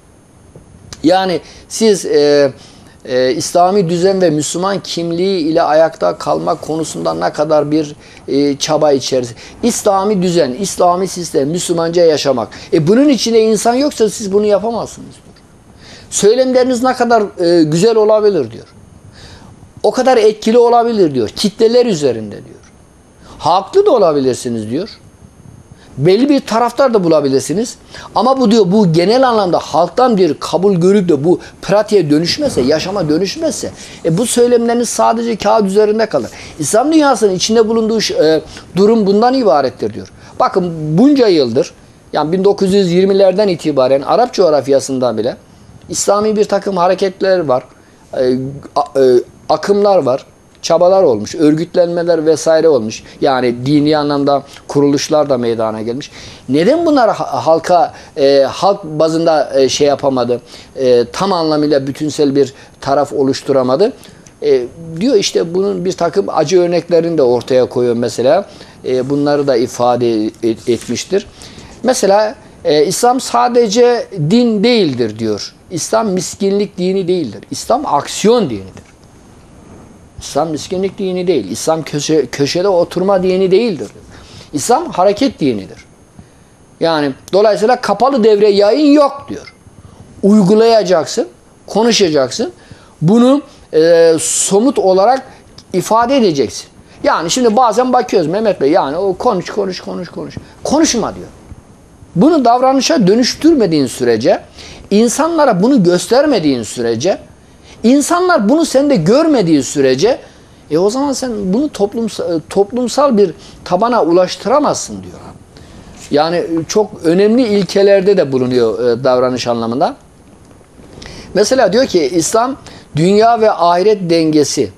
Yani siz e, e, İslami düzen ve Müslüman kimliği ile ayakta kalma konusunda ne kadar bir e, çaba içerisinde. İslami düzen, İslami sistem, Müslümanca yaşamak. E bunun içinde insan yoksa siz bunu yapamazsınız diyor. Söylemleriniz ne kadar e, güzel olabilir diyor. O kadar etkili olabilir diyor. Kitleler üzerinde diyor. Haklı da olabilirsiniz diyor. Belli bir taraftar da bulabilirsiniz. Ama bu diyor bu genel anlamda halktan bir kabul görüp de bu pratiğe dönüşmezse, yaşama dönüşmezse e, bu söylemleriniz sadece kağıt üzerinde kalır. İslam dünyasının içinde bulunduğu e, durum bundan ibarettir diyor. Bakın bunca yıldır yani bin dokuz yüz yirmilerden itibaren Arap coğrafyasından bile İslami bir takım hareketler var. E, a, e, akımlar var. Çabalar olmuş, örgütlenmeler vesaire olmuş. Yani dini anlamda kuruluşlar da meydana gelmiş. Neden bunlar halka e, halk bazında e, şey yapamadı? E, tam anlamıyla bütünsel bir taraf oluşturamadı. E, diyor işte bunun bir takım acı örneklerini de ortaya koyuyor mesela. E, bunları da ifade et, etmiştir. Mesela e, İslam sadece din değildir diyor. İslam miskinlik dini değildir. İslam aksiyon dinidir. İslam miskinlik dini değil. İslam köşe, köşede oturma dini değildir. İslam hareket dinidir. Yani dolayısıyla kapalı devre yayın yok diyor. Uygulayacaksın, konuşacaksın. Bunu e, somut olarak ifade edeceksin. Yani şimdi bazen bakıyoruz Mehmet Bey yani o konuş konuş konuş konuş. Konuşma diyor. Bunu davranışa dönüştürmediğin sürece, insanlara bunu göstermediğin sürece, İnsanlar bunu sende görmediği sürece e o zaman sen bunu toplumsal, toplumsal bir tabana ulaştıramazsın diyor. Yani çok önemli ilkelerde de bulunuyor e, davranış anlamında. Mesela diyor ki İslam dünya ve ahiret dengesini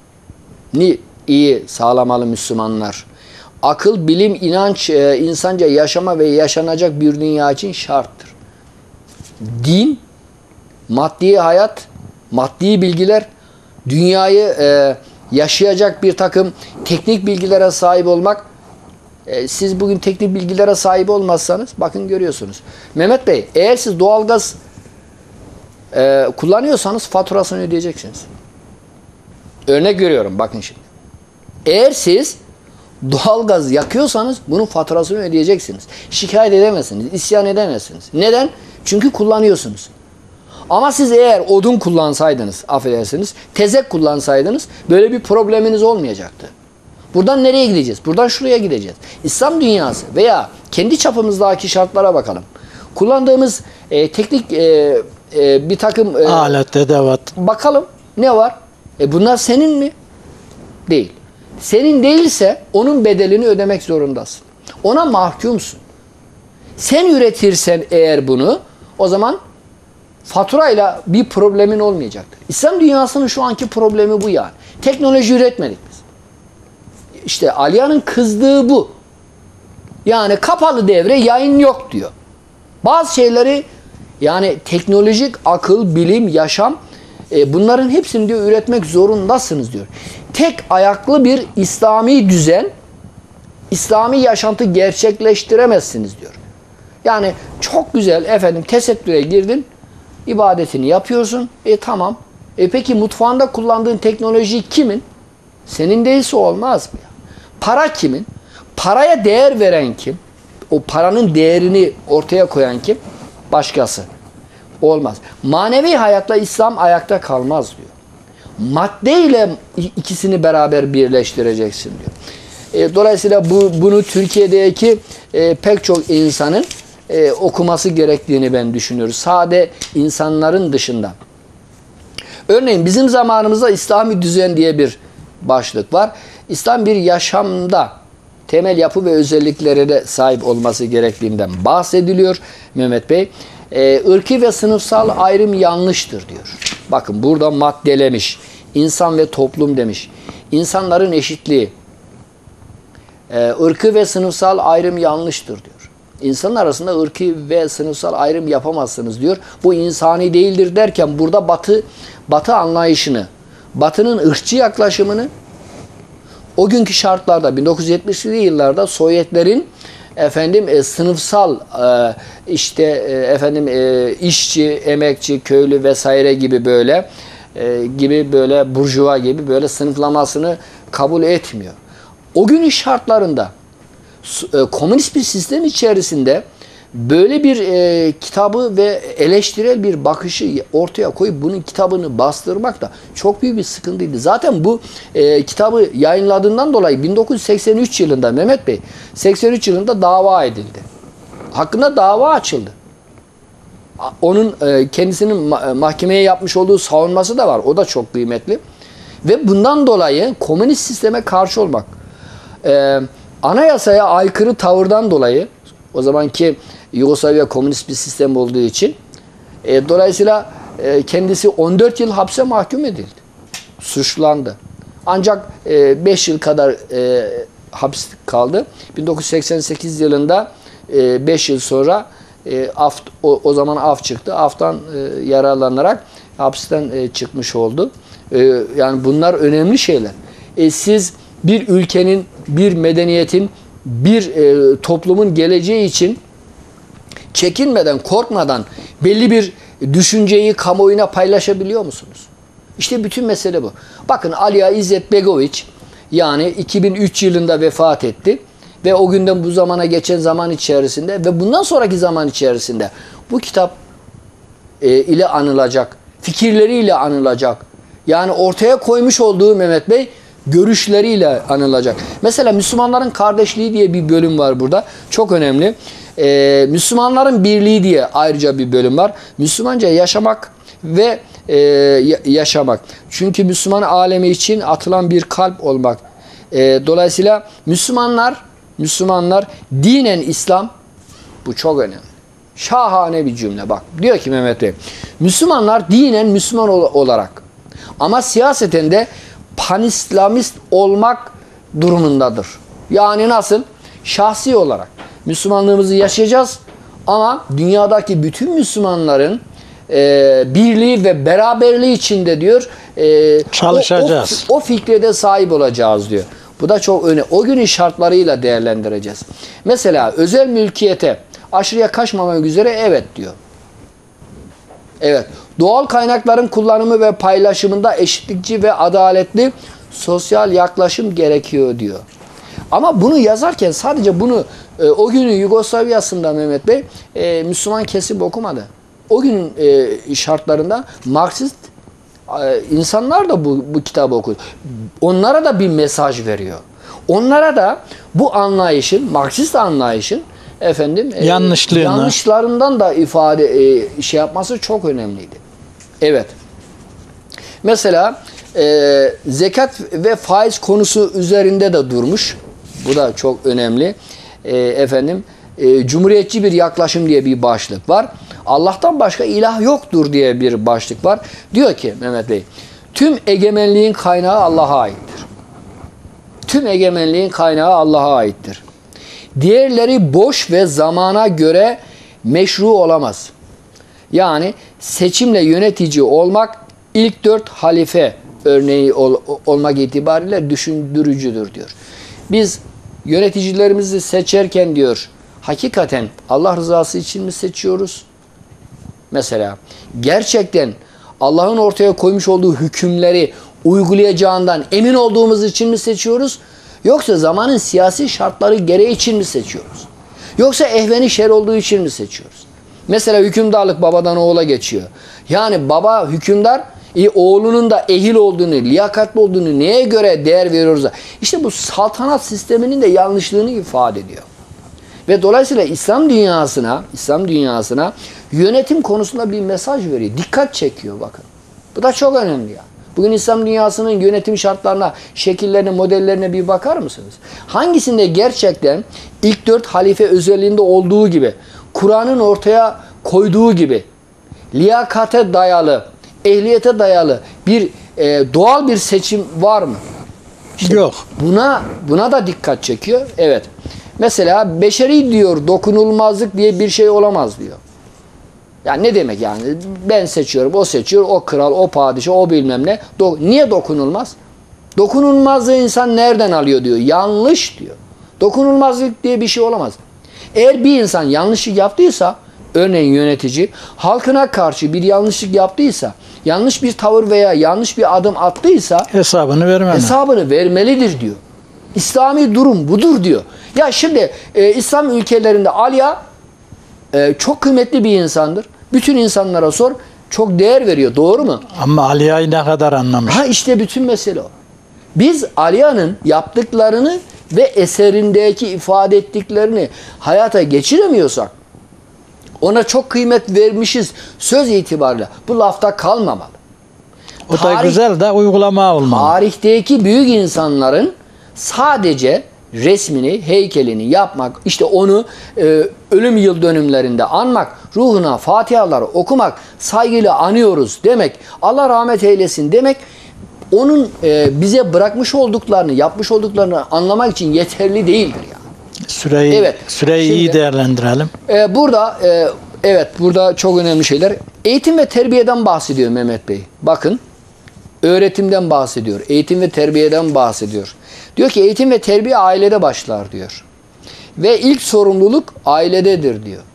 iyi sağlamalı Müslümanlar. Akıl, bilim, inanç, e, insanca yaşama ve yaşanacak bir dünya için şarttır. Din, maddi hayat, maddi bilgiler, dünyayı e, yaşayacak bir takım teknik bilgilere sahip olmak. E, siz bugün teknik bilgilere sahip olmazsanız bakın görüyorsunuz. Mehmet Bey eğer siz doğalgaz e, kullanıyorsanız faturasını ödeyeceksiniz. Örnek veriyorum bakın şimdi. Eğer siz doğalgaz yakıyorsanız bunun faturasını ödeyeceksiniz. Şikayet edemezsiniz, isyan edemezsiniz. Neden? Çünkü kullanıyorsunuz. Ama siz eğer odun kullansaydınız, affedersiniz, tezek kullansaydınız böyle bir probleminiz olmayacaktı. Buradan nereye gideceğiz? Buradan şuraya gideceğiz. İslam dünyası veya kendi çapımızdaki şartlara bakalım. Kullandığımız e, teknik e, e, bir takım e, alet, edevat. Bakalım ne var? E bunlar senin mi? Değil. Senin değilse onun bedelini ödemek zorundasın. Ona mahkumsun. Sen üretirsen eğer bunu o zaman faturayla bir problemin olmayacaktır. İslam dünyasının şu anki problemi bu yani. Teknoloji üretmedik biz. İşte Aliya'nın kızdığı bu. Yani kapalı devre yayın yok diyor. Bazı şeyleri yani teknolojik akıl, bilim, yaşam e, bunların hepsini diyor üretmek zorundasınız diyor. Tek ayaklı bir İslami düzen, İslami yaşantı gerçekleştiremezsiniz diyor. Yani çok güzel efendim tesettüre girdin, ibadetini yapıyorsun. E tamam. E peki mutfağında kullandığın teknoloji kimin? Senin değilse olmaz mı? Para kimin? Paraya değer veren kim? O paranın değerini ortaya koyan kim? Başkası. Olmaz. Manevi hayatla İslam ayakta kalmaz diyor. Madde ile ikisini beraber birleştireceksin diyor. E, dolayısıyla bu, bunu Türkiye'deki e, pek çok insanın e, okuması gerektiğini ben düşünüyorum. Sade insanların dışında. Örneğin bizim zamanımızda İslami düzen diye bir başlık var. İslam bir yaşamda temel yapı ve özelliklere sahip olması gerektiğinden bahsediliyor Mehmet Bey. Ee, ırki ve sınıfsal ayrım yanlıştır diyor. Bakın burada maddelemiş. İnsan ve toplum demiş. İnsanların eşitliği. Ee, ırkı ve sınıfsal ayrım yanlıştır diyor. İnsanlar arasında ırki ve sınıfsal ayrım yapamazsınız diyor. Bu insani değildir derken burada Batı Batı anlayışını, Batı'nın ırkçı yaklaşımını o günkü şartlarda bin dokuz yüz yetmişli yıllarda Sovyetlerin efendim e, sınıfsal e, işte e, efendim e, işçi, emekçi, köylü vesaire gibi böyle e, gibi böyle burjuva gibi böyle sınıflamasını kabul etmiyor. O günün şartlarında e, komünist bir sistem içerisinde böyle bir e, kitabı ve eleştirel bir bakışı ortaya koyup bunun kitabını bastırmak da çok büyük bir sıkıntıydı. Zaten bu e, kitabı yayınladığından dolayı bin dokuz yüz seksen üç yılında Mehmet Bey seksen üç yılında dava edildi. Hakkında dava açıldı. Onun e, kendisinin ma mahkemeye yapmış olduğu savunması da var. O da çok kıymetli. Ve bundan dolayı komünist sisteme karşı olmak, e, anayasaya aykırı tavırdan dolayı, o zamanki Yugoslavya komünist bir sistem olduğu için e, dolayısıyla e, kendisi on dört yıl hapse mahkum edildi. Suçlandı. Ancak e, beş yıl kadar e, hapis kaldı. bin dokuz yüz seksen sekiz yılında e, beş yıl sonra e, af, o, o zaman af çıktı. Aftan e, yararlanarak hapisten e, çıkmış oldu. E, yani bunlar önemli şeyler. E, siz bir ülkenin, bir medeniyetin, bir e, toplumun geleceği için çekinmeden, korkmadan belli bir düşünceyi kamuoyuna paylaşabiliyor musunuz? İşte bütün mesele bu. Bakın Alija İzzetbegoviç yani iki bin üç yılında vefat etti ve o günden bu zamana geçen zaman içerisinde ve bundan sonraki zaman içerisinde bu kitap e, ile anılacak, fikirleriyle anılacak. Yani ortaya koymuş olduğu Mehmet Bey görüşleriyle anılacak. Mesela Müslümanların kardeşliği diye bir bölüm var burada. Çok önemli. Ee, Müslümanların birliği diye ayrıca bir bölüm var. Müslümanca yaşamak ve e, yaşamak. Çünkü Müslüman alemi için atılan bir kalp olmak. E, dolayısıyla Müslümanlar Müslümanlar dinen İslam, bu çok önemli. Şahane bir cümle bak. Diyor ki Mehmet Bey, Müslümanlar dinen Müslüman olarak ama siyaseten de panislamist olmak durumundadır. Yani nasıl? Şahsi olarak Müslümanlığımızı yaşayacağız ama dünyadaki bütün Müslümanların e, birliği ve beraberliği içinde diyor e, çalışacağız. O, o, o fikre de sahip olacağız diyor. Bu da çok önemli. O günün şartlarıyla değerlendireceğiz. Mesela özel mülkiyete aşırıya kaçmamak üzere evet diyor. Evet. Doğal kaynakların kullanımı ve paylaşımında eşitlikçi ve adaletli sosyal yaklaşım gerekiyor diyor. Ama bunu yazarken sadece bunu e, o günün Yugoslavya'sında Mehmet Bey e, Müslüman kesim okumadı. O günün e, şartlarında Marksist e, insanlar da bu, bu kitabı okudu. Onlara da bir mesaj veriyor. Onlara da bu anlayışın, Marksist anlayışın efendim e, yanlışlarından da ifade e, şey yapması çok önemliydi. Evet. Mesela e, zekat ve faiz konusu üzerinde de durmuş. Bu da çok önemli. E, efendim e, cumhuriyetçi bir yaklaşım diye bir başlık var. Allah'tan başka ilah yoktur diye bir başlık var. Diyor ki Mehmet Bey, tüm egemenliğin kaynağı Allah'a aittir. Tüm egemenliğin kaynağı Allah'a aittir. Diğerleri boş ve zamana göre meşru olamaz. Yani seçimle yönetici olmak ilk dört halife örneği ol, olmak itibariyle düşündürücüdür diyor. Biz yöneticilerimizi seçerken diyor hakikaten Allah rızası için mi seçiyoruz? Mesela gerçekten Allah'ın ortaya koymuş olduğu hükümleri uygulayacağından emin olduğumuz için mi seçiyoruz? Yoksa zamanın siyasi şartları gereği için mi seçiyoruz? Yoksa ehveni şer olduğu için mi seçiyoruz? Mesela hükümdarlık babadan oğula geçiyor. Yani baba hükümdar, e, oğlunun da ehil olduğunu, liyakatli olduğunu neye göre değer veriyoruz? İşte bu saltanat sisteminin de yanlışlığını ifade ediyor. Ve dolayısıyla İslam dünyasına, İslam dünyasına yönetim konusunda bir mesaj veriyor. Dikkat çekiyor bakın. Bu da çok önemli ya. Bugün İslam dünyasının yönetim şartlarına, şekillerine, modellerine bir bakar mısınız? Hangisinde gerçekten ilk dört halife özelliğinde olduğu gibi, Kur'an'ın ortaya koyduğu gibi, liyakate dayalı, ehliyete dayalı bir e, doğal bir seçim var mı? İşte Yok. Buna, buna da dikkat çekiyor. Evet. Mesela beşeri diyor, dokunulmazlık diye bir şey olamaz diyor. Yani ne demek yani? Ben seçiyorum, o seçiyor, o kral, o padişah, o bilmem ne. Do Niye dokunulmaz? Dokunulmazlığı insan nereden alıyor diyor. Yanlış diyor. Dokunulmazlık diye bir şey olamaz. Eğer bir insan yanlışlık yaptıysa, örneğin yönetici, halkına karşı bir yanlışlık yaptıysa, yanlış bir tavır veya yanlış bir adım attıysa Hesabını vermeli. hesabını vermelidir diyor. İslami durum budur diyor. Ya şimdi e, İslam ülkelerinde Aliya e, çok kıymetli bir insandır. Bütün insanlara sor, çok değer veriyor. Doğru mu? Ama Aliya'yı ne kadar anlamış. Ha işte bütün mesele o. Biz Aliya'nın yaptıklarını ve eserindeki ifade ettiklerini hayata geçiremiyorsak, ona çok kıymet vermişiz söz itibariyle, bu lafta kalmamalı. O da Tarih- güzel de uygulama olmalı. Tarihteki büyük insanların sadece resmini, heykelini yapmak, işte onu e, ölüm yıl dönümlerinde anmak, ruhuna fatihaları okumak, saygıyla anıyoruz demek, Allah rahmet eylesin demek, onun e, bize bırakmış olduklarını, yapmış olduklarını anlamak için yeterli değildir yani. Süreyi, Evet. süreyi iyi Şimdi- değerlendirelim. Ee, burada e, evet burada çok önemli şeyler. Eğitim ve terbiyeden bahsediyor Mehmet Bey. Bakın, öğretimden bahsediyor. Eğitim ve terbiyeden bahsediyor. Diyor ki eğitim ve terbiye ailede başlar diyor. Ve ilk sorumluluk ailededir diyor.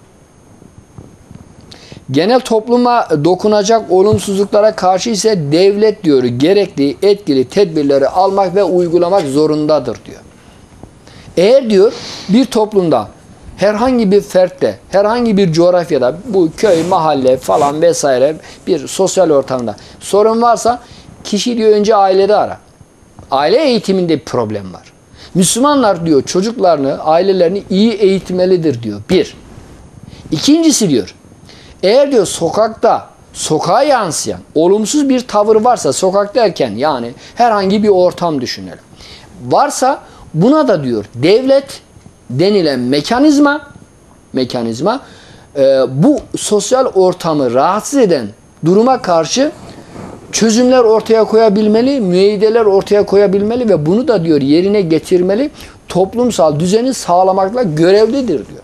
Genel topluma dokunacak olumsuzluklara karşı ise devlet diyor gerekli etkili tedbirleri almak ve uygulamak zorundadır diyor. Eğer diyor bir toplumda herhangi bir fertte, herhangi bir coğrafyada, bu köy, mahalle falan vesaire bir sosyal ortamda sorun varsa kişi diyor önce ailede ara. Aile eğitiminde bir problem var. Müslümanlar diyor çocuklarını, ailelerini iyi eğitmelidir diyor. Bir. İkincisi diyor, eğer diyor sokakta, sokağa yansıyan olumsuz bir tavır varsa, sokak derken yani herhangi bir ortam düşünelim. Varsa buna da diyor devlet denilen mekanizma mekanizma e, bu sosyal ortamı rahatsız eden duruma karşı çözümler ortaya koyabilmeli, müeyyideler ortaya koyabilmeli ve bunu da diyor yerine getirmeli, toplumsal düzeni sağlamakla görevlidir diyor.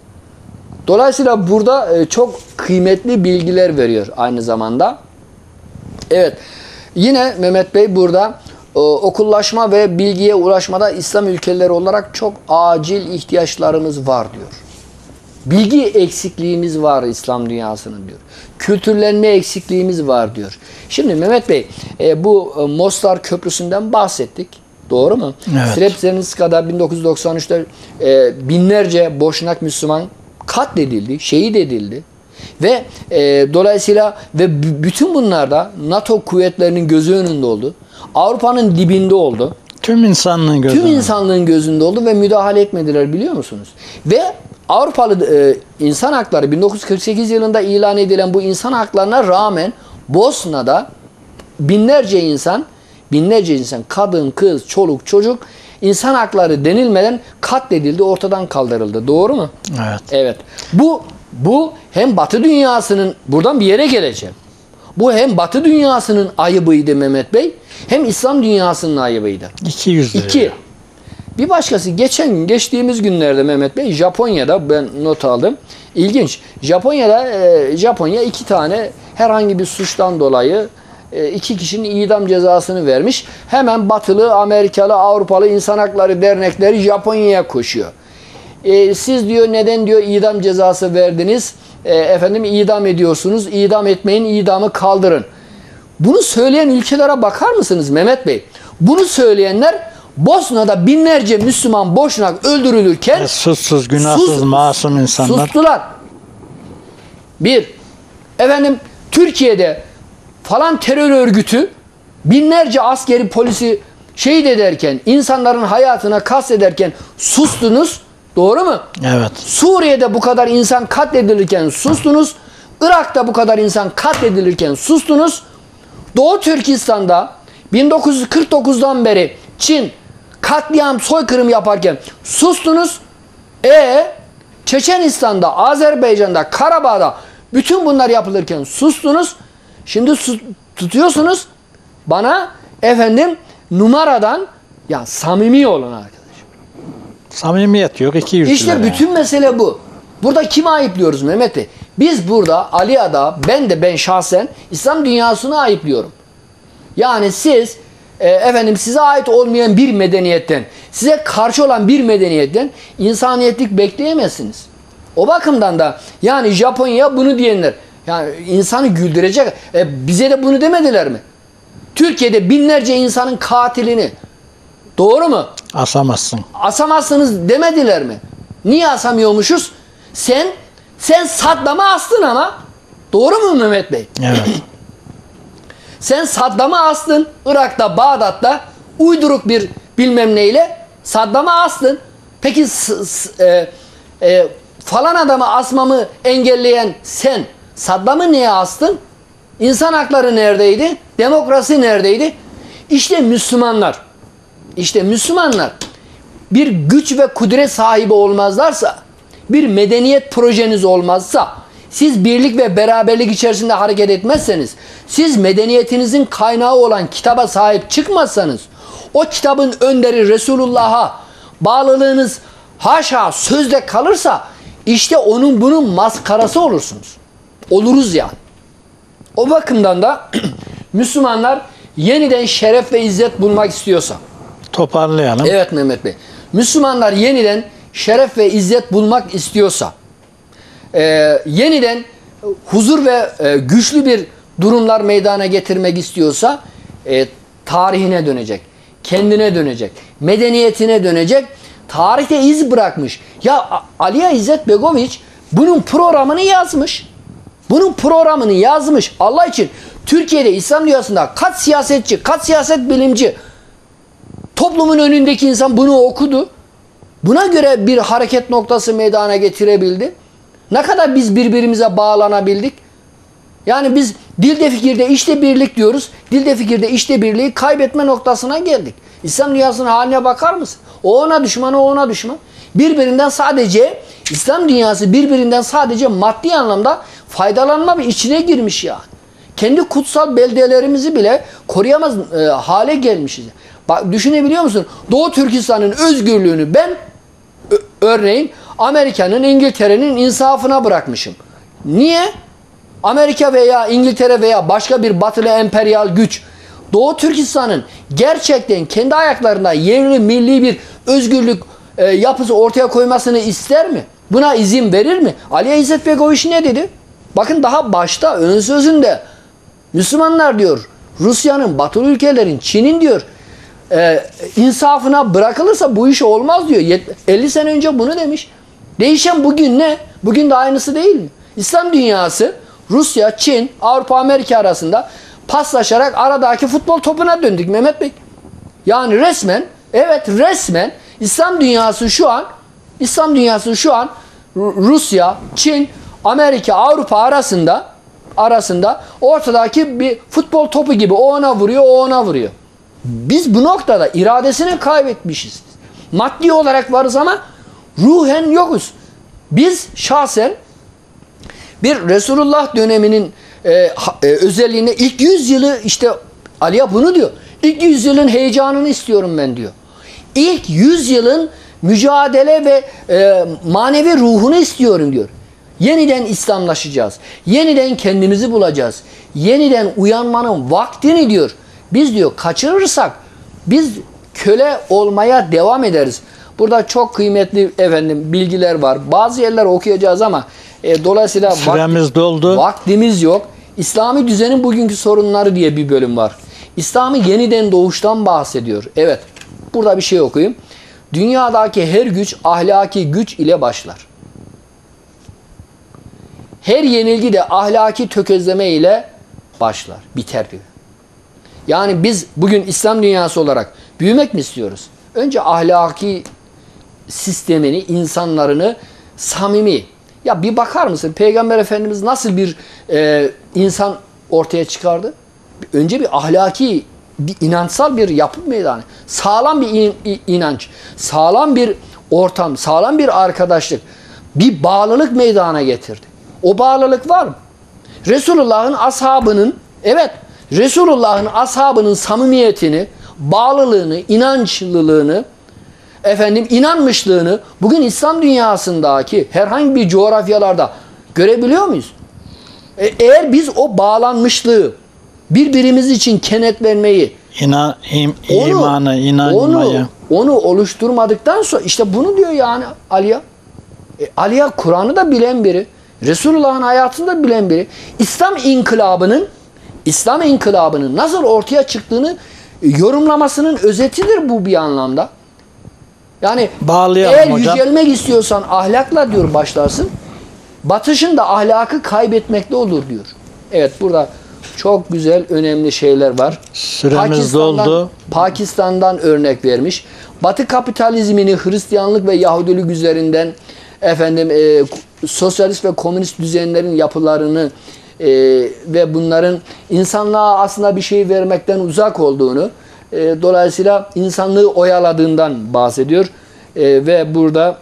Dolayısıyla burada e, çok kıymetli bilgiler veriyor aynı zamanda. Evet, yine Mehmet Bey burada e, okullaşma ve bilgiye ulaşmada İslam ülkeleri olarak çok acil ihtiyaçlarımız var diyor. Bilgi eksikliğimiz var İslam dünyasının diyor. Kültürlenme eksikliğimiz var diyor. Şimdi Mehmet Bey e, bu e, Mostar Köprüsü'nden bahsettik. Doğru mu? Evet. Srebrenica'da bin dokuz yüz doksan üçte e, binlerce Boşnak Müslüman katledildi, şehit edildi. Ve e, dolayısıyla ve b- bütün bunlarda NATO kuvvetlerinin gözü önünde oldu. Avrupa'nın dibinde oldu. Tüm insanlığın gözü. Tüm insanlığın gözünde oldu ve müdahale etmediler biliyor musunuz? Ve Avrupalı e, insan hakları bin dokuz yüz kırk sekiz yılında ilan edilen bu insan haklarına rağmen Bosna'da binlerce insan, binlerce insan, kadın, kız, çoluk, çocuk insan hakları denilmeden katledildi, ortadan kaldırıldı. Doğru mu? Evet. Evet. Bu bu hem Batı dünyasının, buradan bir yere geleceğim. Bu hem Batı dünyasının ayıbıydı Mehmet Bey, hem İslam dünyasının ayıbıydı. İki yüzlü. İki. Bir başkası geçen gün, geçtiğimiz günlerde Mehmet Bey, Japonya'da ben not aldım. İlginç. Japonya'da e, Japonya iki tane herhangi bir suçtan dolayı e, iki kişinin idam cezasını vermiş. Hemen Batılı, Amerikalı, Avrupalı insan hakları dernekleri Japonya'ya koşuyor. E, siz diyor neden diyor idam cezası verdiniz? E, efendim idam ediyorsunuz. İdam etmeyin, idamı kaldırın. Bunu söyleyen ülkelere bakar mısınız Mehmet Bey? Bunu söyleyenler Bosna'da binlerce Müslüman boşuna öldürülürken E, suçsuz, günahsız, sus, masum insanlar. sustular. Bir, efendim Türkiye'de falan terör örgütü binlerce askeri polisi şehit ederken, insanların hayatına kastederken sustunuz. Doğru mu? Evet. Suriye'de bu kadar insan katledilirken sustunuz. Irak'ta bu kadar insan katledilirken sustunuz. Doğu Türkistan'da bin dokuz yüz kırk dokuzdan beri Çin katliam, soykırım yaparken sustunuz. E Çeçenistan'da, Azerbaycan'da, Karabağ'da bütün bunlar yapılırken sustunuz. Şimdi sus, tutuyorsunuz bana efendim numaradan, ya samimi olun arkadaşım. Samimiyet yok. İki yüzlüler. İşte bütün mesele bu. Burada kimi ayıplıyoruz Mehmet Bey? Biz burada Ali Ada, ben de ben şahsen İslam dünyasını ayıplıyorum. Yani siz e, efendim size ait olmayan bir medeniyetten, size karşı olan bir medeniyetten insaniyetlik bekleyemezsiniz. O bakımdan da yani Japonya bunu diyenler, yani insanı güldürecek. E, bize de bunu demediler mi? Türkiye'de binlerce insanın katilini, doğru mu? Asamazsın. Asamazsınız demediler mi? Niye asamıyormuşuz? Sen sen Saddam'ı astın ama. Doğru mu Mehmet Bey? Evet. Sen Saddam'ı astın. Irak'ta, Bağdat'ta uyduruk bir bilmem neyle Saddam'ı astın. Peki s- s- e, e, falan adamı asmamı engelleyen sen Saddam'ı niye astın? İnsan hakları neredeydi? Demokrasi neredeydi? İşte Müslümanlar. İşte Müslümanlar bir güç ve kudret sahibi olmazlarsa, bir medeniyet projeniz olmazsa, siz birlik ve beraberlik içerisinde hareket etmezseniz, siz medeniyetinizin kaynağı olan kitaba sahip çıkmazsanız, o kitabın önderi Resulullah'a bağlılığınız haşa sözde kalırsa, işte onun bunun maskarası olursunuz. Oluruz yani. O bakımdan da Müslümanlar yeniden şeref ve izzet bulmak istiyorsa, Toparlayalım. evet Mehmet Bey, Müslümanlar yeniden şeref ve izzet bulmak istiyorsa, e, yeniden huzur ve e, güçlü bir durumlar meydana getirmek istiyorsa, e, tarihine dönecek, kendine dönecek, medeniyetine dönecek, tarihte iz bırakmış. Ya Aliya İzzet Begoviç bunun programını yazmış. Bunun programını yazmış. Allah için Türkiye'de İslam dünyasında kaç siyasetçi, kaç siyaset bilimci, toplumun önündeki insan bunu okudu. Buna göre bir hareket noktası meydana getirebildi. Ne kadar biz birbirimize bağlanabildik. Yani biz dilde fikirde işte birlik diyoruz. Dilde fikirde işte birliği kaybetme noktasına geldik. İslam dünyasının haline bakar mısın? O ona düşman, o ona düşman. Birbirinden sadece, İslam dünyası birbirinden sadece maddi anlamda faydalanma ve içine girmiş yani. Kendi kutsal beldelerimizi bile koruyamaz e, hale gelmişiz. Bak düşünebiliyor musun? Doğu Türkistan'ın özgürlüğünü ben örneğin Amerika'nın, İngiltere'nin insafına bırakmışım. Niye? Amerika veya İngiltere veya başka bir batılı emperyal güç Doğu Türkistan'ın gerçekten kendi ayaklarında yerli milli bir özgürlük e, yapısı ortaya koymasını ister mi? Buna izin verir mi? Aliya İzzet Begoviç ne dedi? Bakın daha başta ön sözünde Müslümanlar diyor, Rusya'nın, batılı ülkelerin, Çin'in diyor e, insafına bırakılırsa bu iş olmaz diyor. elli sene önce bunu demiş. Değişen bugün ne? Bugün de aynısı değil mi? İslam dünyası Rusya, Çin, Avrupa, Amerika arasında paslaşarak aradaki futbol topuna döndük Mehmet Bey. Yani resmen, evet resmen İslam dünyası şu an İslam dünyası şu an Rusya, Çin, Amerika, Avrupa arasında arasında ortadaki bir futbol topu gibi, o ona vuruyor, o ona vuruyor. Biz bu noktada iradesini kaybetmişiz. Maddi olarak varız ama ruhen yokuz. Biz şahsen bir Resulullah döneminin e, e, özelliğine ilk yüz yılı işte Aliya bunu diyor. İlk yüz yılın heyecanını istiyorum ben diyor. İlk yüz yılın mücadele ve e, manevi ruhunu istiyorum diyor. Yeniden İslamlaşacağız. Yeniden kendimizi bulacağız. Yeniden uyanmanın vaktini diyor. Biz diyor kaçırırsak biz köle olmaya devam ederiz. Burada çok kıymetli efendim bilgiler var. Bazı yerler okuyacağız ama e, dolayısıyla süremiz vakti, doldu. Vaktimiz yok. İslami düzenin bugünkü sorunları diye bir bölüm var. İslam'ı yeniden doğuştan bahsediyor. Evet. Burada bir şey okuyayım. Dünyadaki her güç ahlaki güç ile başlar. Her yenilgi de ahlaki tökezleme ile başlar. Biter diyor. Yani biz bugün İslam dünyası olarak büyümek mi istiyoruz? Önce ahlaki sistemini, insanlarını samimi. Ya bir bakar mısın? Peygamber Efendimiz nasıl bir e, insan ortaya çıkardı? Önce bir ahlaki, bir inançsal bir yapı meydanı. Sağlam bir in, inanç, sağlam bir ortam, sağlam bir arkadaşlık, bir bağlılık meydana getirdi. O bağlılık var mı? Resulullah'ın ashabının, evet, Resulullah'ın ashabının samimiyetini, bağlılığını, inançlılığını, efendim inanmışlığını bugün İslam dünyasındaki herhangi bir coğrafyalarda görebiliyor muyuz? E, eğer biz o bağlanmışlığı, birbirimiz için kenetlenmeyi, İnan, im, onu, imanı, inanmayı. Onu, onu oluşturmadıktan sonra işte bunu diyor yani Aliya. E, Aliya Kur'an'ı da bilen biri. Resulullah'ın hayatını da bilen biri. İslam inkılabının İslam inkılabının nasıl ortaya çıktığını yorumlamasının özetidir bu bir anlamda. Yani Bağlayalım eğer hocam. yücelmek istiyorsan ahlakla diyor başlarsın. Batışın da ahlakı kaybetmekte olur diyor. Evet, burada çok güzel, önemli şeyler var. Süremiz Pakistan'dan, doldu. Pakistan'dan örnek vermiş. Batı kapitalizmini Hristiyanlık ve Yahudilik üzerinden efendim e, sosyalist ve komünist düzenlerin yapılarını e, ve bunların insanlığa aslında bir şey vermekten uzak olduğunu, e, dolayısıyla insanlığı oyaladığından bahsediyor. E, ve burada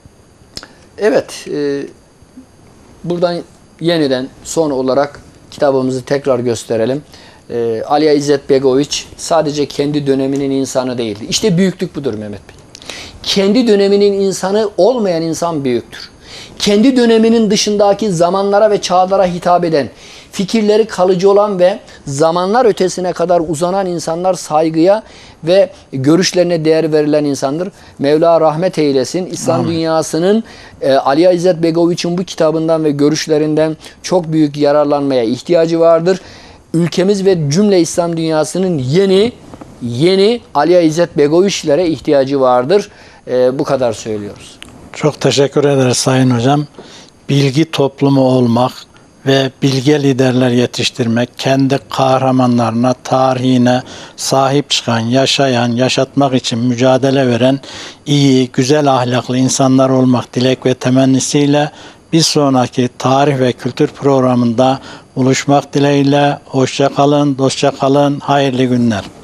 evet e, buradan yeniden son olarak kitabımızı tekrar gösterelim. E, Aliya İzzet Begoviç sadece kendi döneminin insanı değildi. İşte büyüklük budur Mehmet Bey. Kendi döneminin insanı olmayan insan büyüktür. Kendi döneminin dışındaki zamanlara ve çağlara hitap eden, fikirleri kalıcı olan ve zamanlar ötesine kadar uzanan insanlar saygıya ve görüşlerine değer verilen insandır. Mevla rahmet eylesin. İslam Amin. Dünyasının e, Aliya İzzet Begoviç'in bu kitabından ve görüşlerinden çok büyük yararlanmaya ihtiyacı vardır. Ülkemiz ve cümle İslam dünyasının yeni yeni Aliya İzzet Begoviç'lere ihtiyacı vardır. E, bu kadar söylüyoruz. Çok teşekkür ederiz Sayın Hocam. Bilgi toplumu olmak ve bilge liderler yetiştirmek, kendi kahramanlarına, tarihine sahip çıkan, yaşayan, yaşatmak için mücadele veren iyi, güzel ahlaklı insanlar olmak dilek ve temennisiyle bir sonraki tarih ve kültür programında buluşmak dileğiyle. Hoşça kalın, dostça kalın, hayırlı günler.